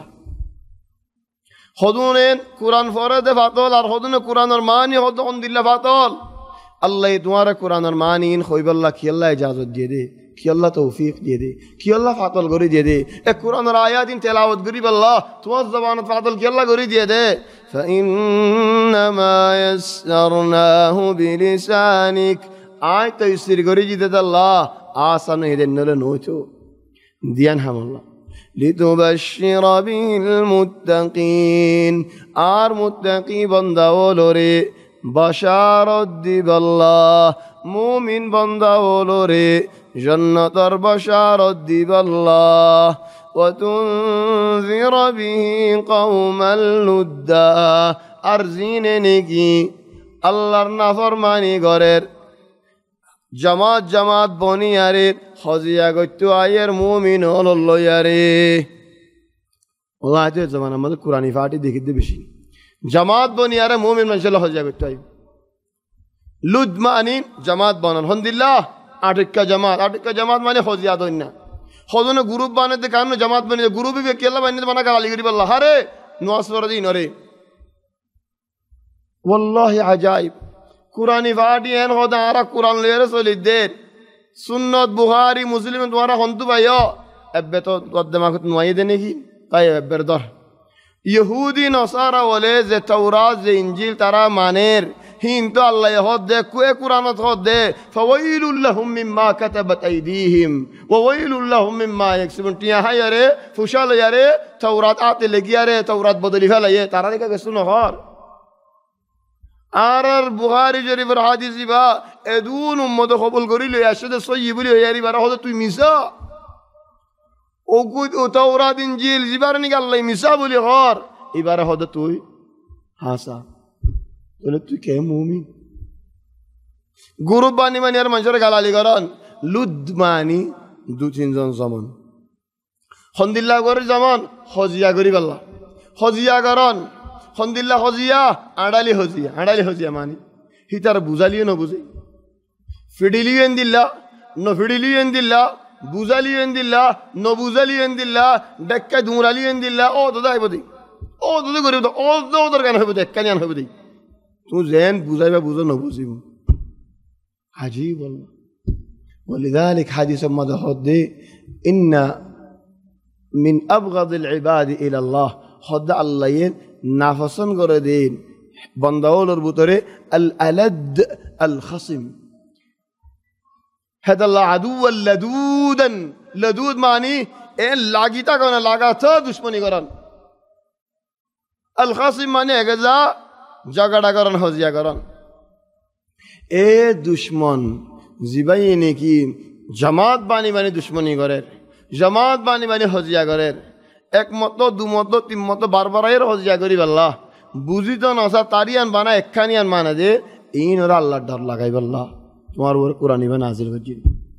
হদুনে কোরআন ফরদে ফাতল আর হদুনে কোরআনের মানি হদ কোন দিল্লা ফাতল আল্লাহ তোমার কোরআনের মানিন হইবাল্লাহ কি আল্লাহ ইজাজত দিয়ে দে কি আল্লাহ তৌফিক দিয়ে দে কি আল্লাহ ফাতল করে দিয়ে দে এ কোরআনের আয়াতিন তেলাওয়াত করি আল্লাহ তোমার জবানত ফাতল কি আল্লাহ করে দিয়ে দে فإنما يسرناه بلسانك আয় তাইসির করে দিতে আল্লাহ আসান হেদেন নলে নয়তো দিয়ান হামাল্লাহ لتبشر به المتقين আর মুত্তাকি বান্দা ওলরে বাশারত দিব আল্লাহ মুমিন বান্দা ওলরে জান্নাতের বাশারত দিব আল্লাহ ওয়া তুনযির বিহি কওমান লুদ্দা আর জিনে নেকি আল্লাহর নাফরমানি গরের জামাত জামাত বনিয়ারে হজিয়া গত্যু আয়ের মুমিন হলল্লয়ারে ওলাতে জামান আমাদের কুরআনি ফাটি দেখিতে বেশি জামাত বনিয়ারে মুমিন মানুষের হজিয়া গত্যু আই লুদ মানে জামাত বানান আলহামদুলিল্লাহ আটকা জামাত আটকা জামাত মানে হজিয়া দইন না হজনে গ্রুপ বানাতে কারণ জামাত বানিয়ে গ্রুপে কেলা বানিয়ে বানা গালি করি বললা হারে নওয়াজ পড়া দিন রে ওয়াল্লাহি আজাইব কুরআনি ফাটি এন হদা আরা কুরআন লয়েরে চলিদের সুন্নত বুখারী মুসলিম তোমারা হন্তু ভাইও এবে তো কদমাকত নয় দে নাকি তাই এবের দর ইহুদি নসারা বলে যে তাওরাত যে ইনজিল তারা মানের হিন্তু আল্লাহ হদ দে কুয়ে কুরআনত হদ দে ফাওয়াইলুল লাহুম মিম্মা কাতাবাত আইদিহিম ওয়া ওয়াইলুল লাহুম মিম্মা ইয়াকসিবুন টিয়া হায়ারে ফুশাল ইয়ারে তাওরাত আতে লেগিয়ারে তাওরাত বদলি ফেলায়ে তারা দেখা গেছ নহর আর আর বুখারী শরীফের হাদিস বা এদুন উম্মত কবুল করিল আশহাদু সয়্যি বলি ইয়ারি বার হদ তুই মিসা ও কুত ও তাওরাত ইনজিল জিবার নি আল্লাহ মিসা বলি হর এবারে হদ তুই হাসা বলে তুই কে মুমিন গ্রুপ বানি মানে আর মানুষের গালালি করেন লুদ মানি দু তিনজন জমান হন্দিল্লা করে জমান হজিয়া করি পাল্লা হজিয়া করেন হন্দিল্লা হজিয়া আড়ালি হজিয়া আড়ালি হজিয়া মানি হি তার বুঝালিও ন বুঝে ফিডিলিও এন দিল্লা ন ফিডিলিও এন দিল্লা বুঝালিও এন দিল্লা ন বুঝালিও এন দিল্লা ডেক্কা দুমরালিও এন দিল্লা ও দাদা হইব দি ও দাদা করিব ও ওদের কেন হইব দেখ কেন হইব দি তুই যেন বুঝাইবা বুঝো ন বুঝিব عجيب والله ولذلك حديث ما ده إن من أبغض العباد إلى الله خد الله نافسن قردين بندول البطرة الألد الخصم هذا الله عدو لدودا لدود معني إن لاجيتا كنا لاجاتا دشمني قرن الخصم معني أجزاء جاگڑا قرن هزيا قرن এ দুশ্মন জিবাই নাকি জামাত বানি বানি দুশ্মনী করে জামাত বানি বানি হজিয়া করে একমত দুমত তিনমত বারবারাইয়ের হজিয়া করি আল্লাহ বুঝিত নসা তারিয়ান বানা একখানিয়ান মানে যে ইন ওরা আল্লাহর ডর লাগাই আল্লাহ তোমার ওর কোরআন ইমান নাজিল করছি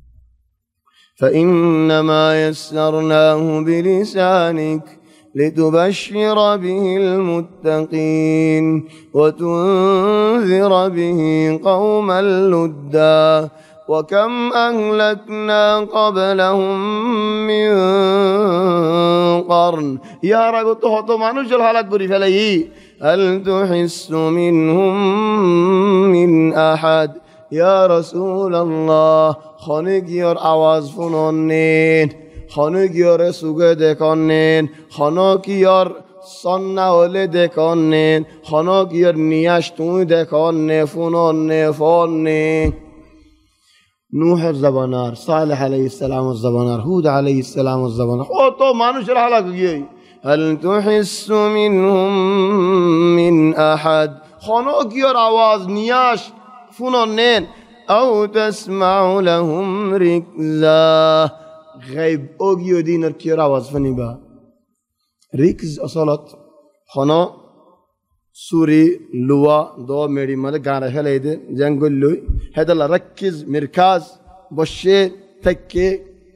فإنما يسرناه بلسانك لتبشر به المتقين وتنذر به قوما لدا وكم أهلكنا قبلهم من قرن يا رب تحط مانوش الحالات بري فلي هل تحس منهم من أحد يا رسول الله خانق يور آواز فنونين خانه گیاره سوگه دکانین خانه گیار সন্না হলে দেখন নে হনক ইয়র নিয়াস তুই দেখন নে ফোন নে ফোন নে নূহের জবানার সালেহ আলাইহিস সালামের জবানার হুদ আলাইহিস সালামের জবানার কত মানুষের হালাক গিয়ে هل تحس منهم من أحد হনক ইয়র আওয়াজ নিয়াস ফোন নেন أو تسمع لهم ركزا غيب أوجيو دينر كير آواز فنيبا ركز أصلت خنا سوري لوا دو ميري مال غارة هلايده جنگل لوي هذا لا ركز مركز بشه تكي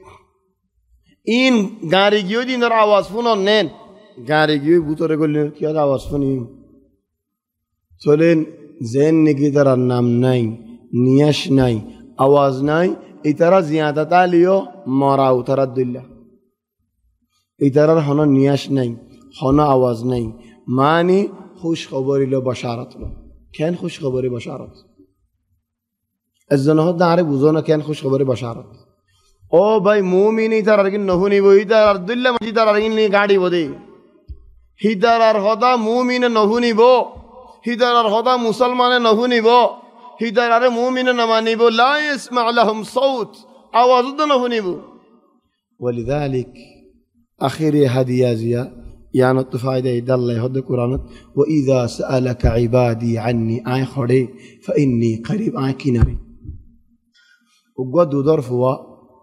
إن غاريجيو دينر آواز فنون نين غاريجيو بوتوري قولين كير آواز فنيم تولين زين نكيدر النام ناين নিয়াস নাই আওয়াজ নাই ইতারা জিয়াদাত আলিও মরা উতারাদুল্লাহ ইতারার হন নিয়াস নাই হন আওয়াজ নাই মানি খুশ খবরিল বশারত লো কেন খুশ খবরি বশারত এজন্য হদ আরে বুঝো না কেন খুশ খবরি বশারত ও ভাই মুমিন ইতারার কি নহনি বই ইতারার দুল্লাহ মজি তারার ইনি গাড়ি বদে হিদারার হদা মুমিনে নহনি বো হিদারার হদা মুসলমানে নহনি বো هدار مؤمن نمانيبو لا يسمع لهم صوت أوازدنا هنيبو ولذلك أخير هدي زيا يعني الطفايدة إذا الله يهد القرآن وإذا سألك عبادي عني آي خري فإني قريب آي كناري وقد ظرفوا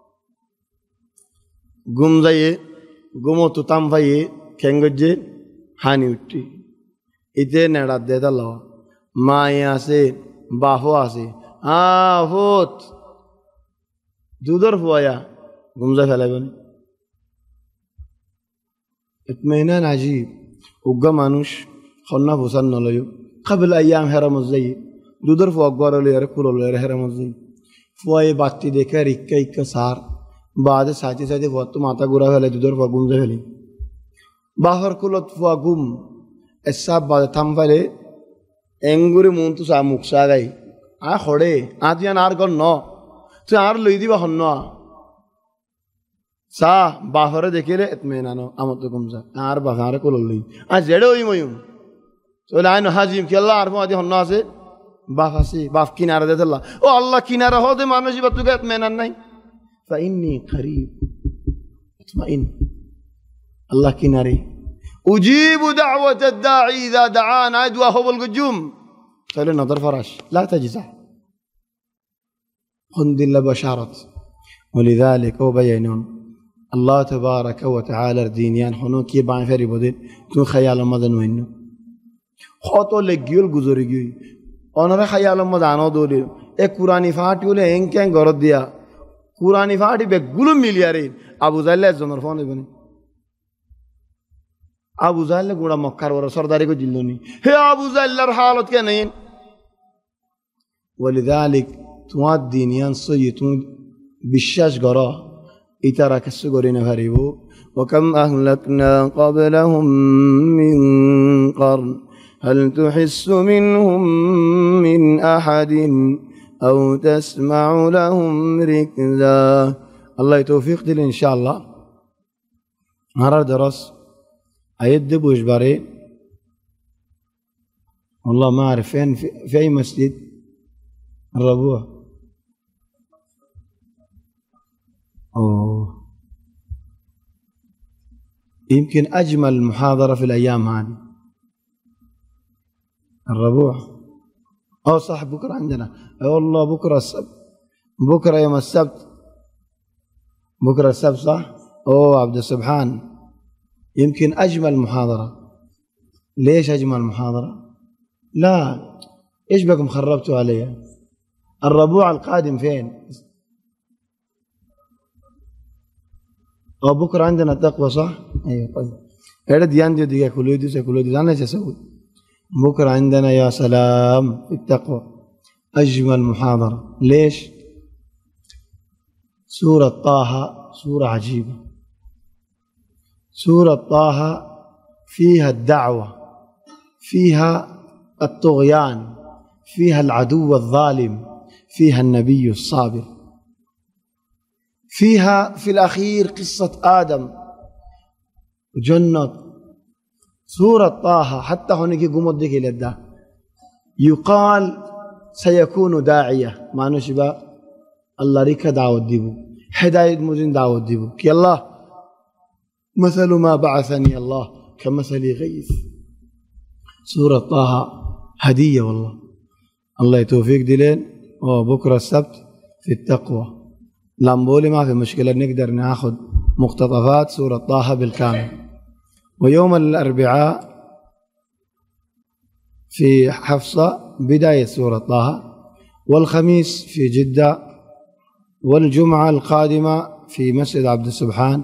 قم زي قمو تطام فاي كنجي هاني وتي إذا نرد ده الله ما ياسي বাহো আছে আহত দুদর ফুয়া গুমজা ফেলাইবেন ইতমিনান আজীব উগ্গা মানুষ খন্না ভুসান নলয় কবল আয়াম হেরামজ যাই দুদর ফুয়া গরলে আর কুললে হেরামজ যাই ফুয়ায়ে বাতি দেখে রিক্কা ইক্কা সার বাদে সাথে সাথে ফুয়া তো মাথা গুড়া ফেলে দুদর ফুয়া গুমজা ফেলি বাহর কুলত ফুয়া গুম এসব বাদে থাম ফেলে এঙ্গুরি মন তো সা মুখ সাগাই আ খড়ে আ তুই আর গণ ন তুই আর লই দিবা হন্ন সা বাহরে দেখিলে এতমেনানো আমার তো কমজা আর বাহারে কোল লই আ জেড়ে ওই ময়ুম চলে আইন হাজিম কি আল্লাহ আর ফাদি হন্ন আছে বাফ আছে বাফ কিনারে দে আল্লাহ ও আল্লাহ কিনারে হদে মানুষ বা তুই এতমেনান নাই ফাইন্নি করিব اطمئن আল্লাহ কিনারে أجيب دعوة الداعي إذا دعان عدوى هو القجوم قالوا نظر فراش لا تجزع خند الله بشارت ولذلك هو بيانون الله تبارك وتعالى الدينيان حنوك يبعن فري بدين تون خيال مدن وينو خاطو لجيول گزاري گيوي أنا خيال مدانو دولي اي قرآني فاتي ولا إن كان غرض ديا قرآني فاتي بقولوا مليارين أبو زالة زمر فاني بني আবু জাহেল গোড়া মক্কার বড় সরদারি কো জিল্লনি হে আবু জাহেলের হালত কে নেই ولذلك তোমার দিনিয়ান সই তুমি বিশ্বাস করো ইতারা কিছু করি না পারিব وكم أهلكنا قبلهم من قرن هل تحس منهم من أحد أو تسمع لهم ركزا الله توفيق دل إن شاء الله هذا درس أيد بوش باري والله ما أعرف فين في, في أي مسجد الربوع أوه يمكن أجمل محاضرة في الأيام هذه الربوع أو صح بكرة عندنا أي والله بكرة السبت بكرة يوم السبت بكرة السبت صح أوه عبد السبحان يمكن أجمل محاضرة ليش أجمل محاضرة لا إيش بكم خربتوا عليها الربوع القادم فين أو بكرة عندنا التقوى صح أيوة طيب هذا ديان دي دي كلودي دي كلودي أنا إيش أسوي بكرة عندنا يا سلام في التقوى أجمل محاضرة ليش سورة طه سورة عجيبة سورة طه فيها الدعوة فيها الطغيان فيها العدو الظالم فيها النبي الصابر فيها في الأخير قصة آدم جنة سورة طه حتى هناك قمت ذيك لده يقال سيكون داعية ما نشبه الله ريك دعوة ديبو هداية مزين دعوة ديبو كي الله مثل ما بعثني الله كمثل غيث. سورة طه هدية والله، الله يتوفيق دلين. وبكرة السبت في التقوى لامبولي ما في مشكلة، نقدر ناخذ مقتطفات سورة طه بالكامل. ويوم الأربعاء في حفصة بداية سورة طه، والخميس في جدة، والجمعة القادمة في مسجد عبد السبحان.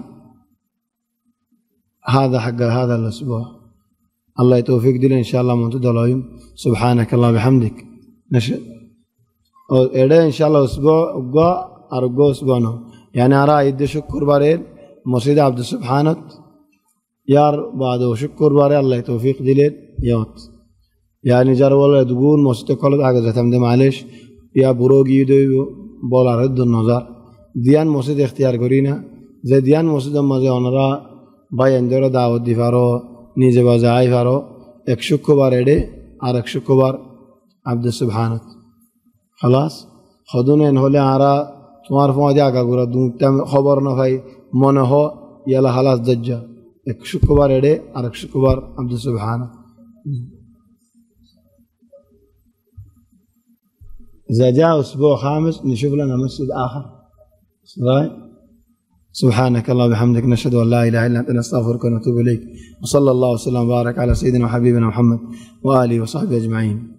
هذا حق هذا الأسبوع. الله يتوفيق دلين إن شاء الله منتدى اليوم. سبحانك الله بحمدك نشهد إيه إن شاء الله أسبوع أبقى أرجو أسبوعنا يعني أرى يد شكر بارين مسجد عبد السبحان يار بعده شكر بارين. الله يتوفيق دلين يوت يعني جار ولا تقول مسجد كله حاجة زتم ده معلش يا بروجي يدو بولا رد النظر ديان مسجد اختيار كورينا زي ديان مسجد ما زي أنرا باين دورة دعوة دفارو نيجي بازاي فارو एक शुक्रवार एडे और एक शुक्रवार عبد السبحانه خلاص خدونه انهله आरा तुम्हार फौज आगा गुरा दूं खबर न भाई मन हो يلا خلاص دجا एक शुक्रवार एडे और एक शुक्रवार عبد السبحانه. إذا جاء أسبوع خامس نشوف لنا مسجد آخر. صحيح. سبحانك الله وبحمدك نشهد أن لا إله إلا أنت نستغفرك ونتوب إليك. وصلى الله وسلم وبارك على سيدنا وحبيبنا محمد وآله وصحبه أجمعين.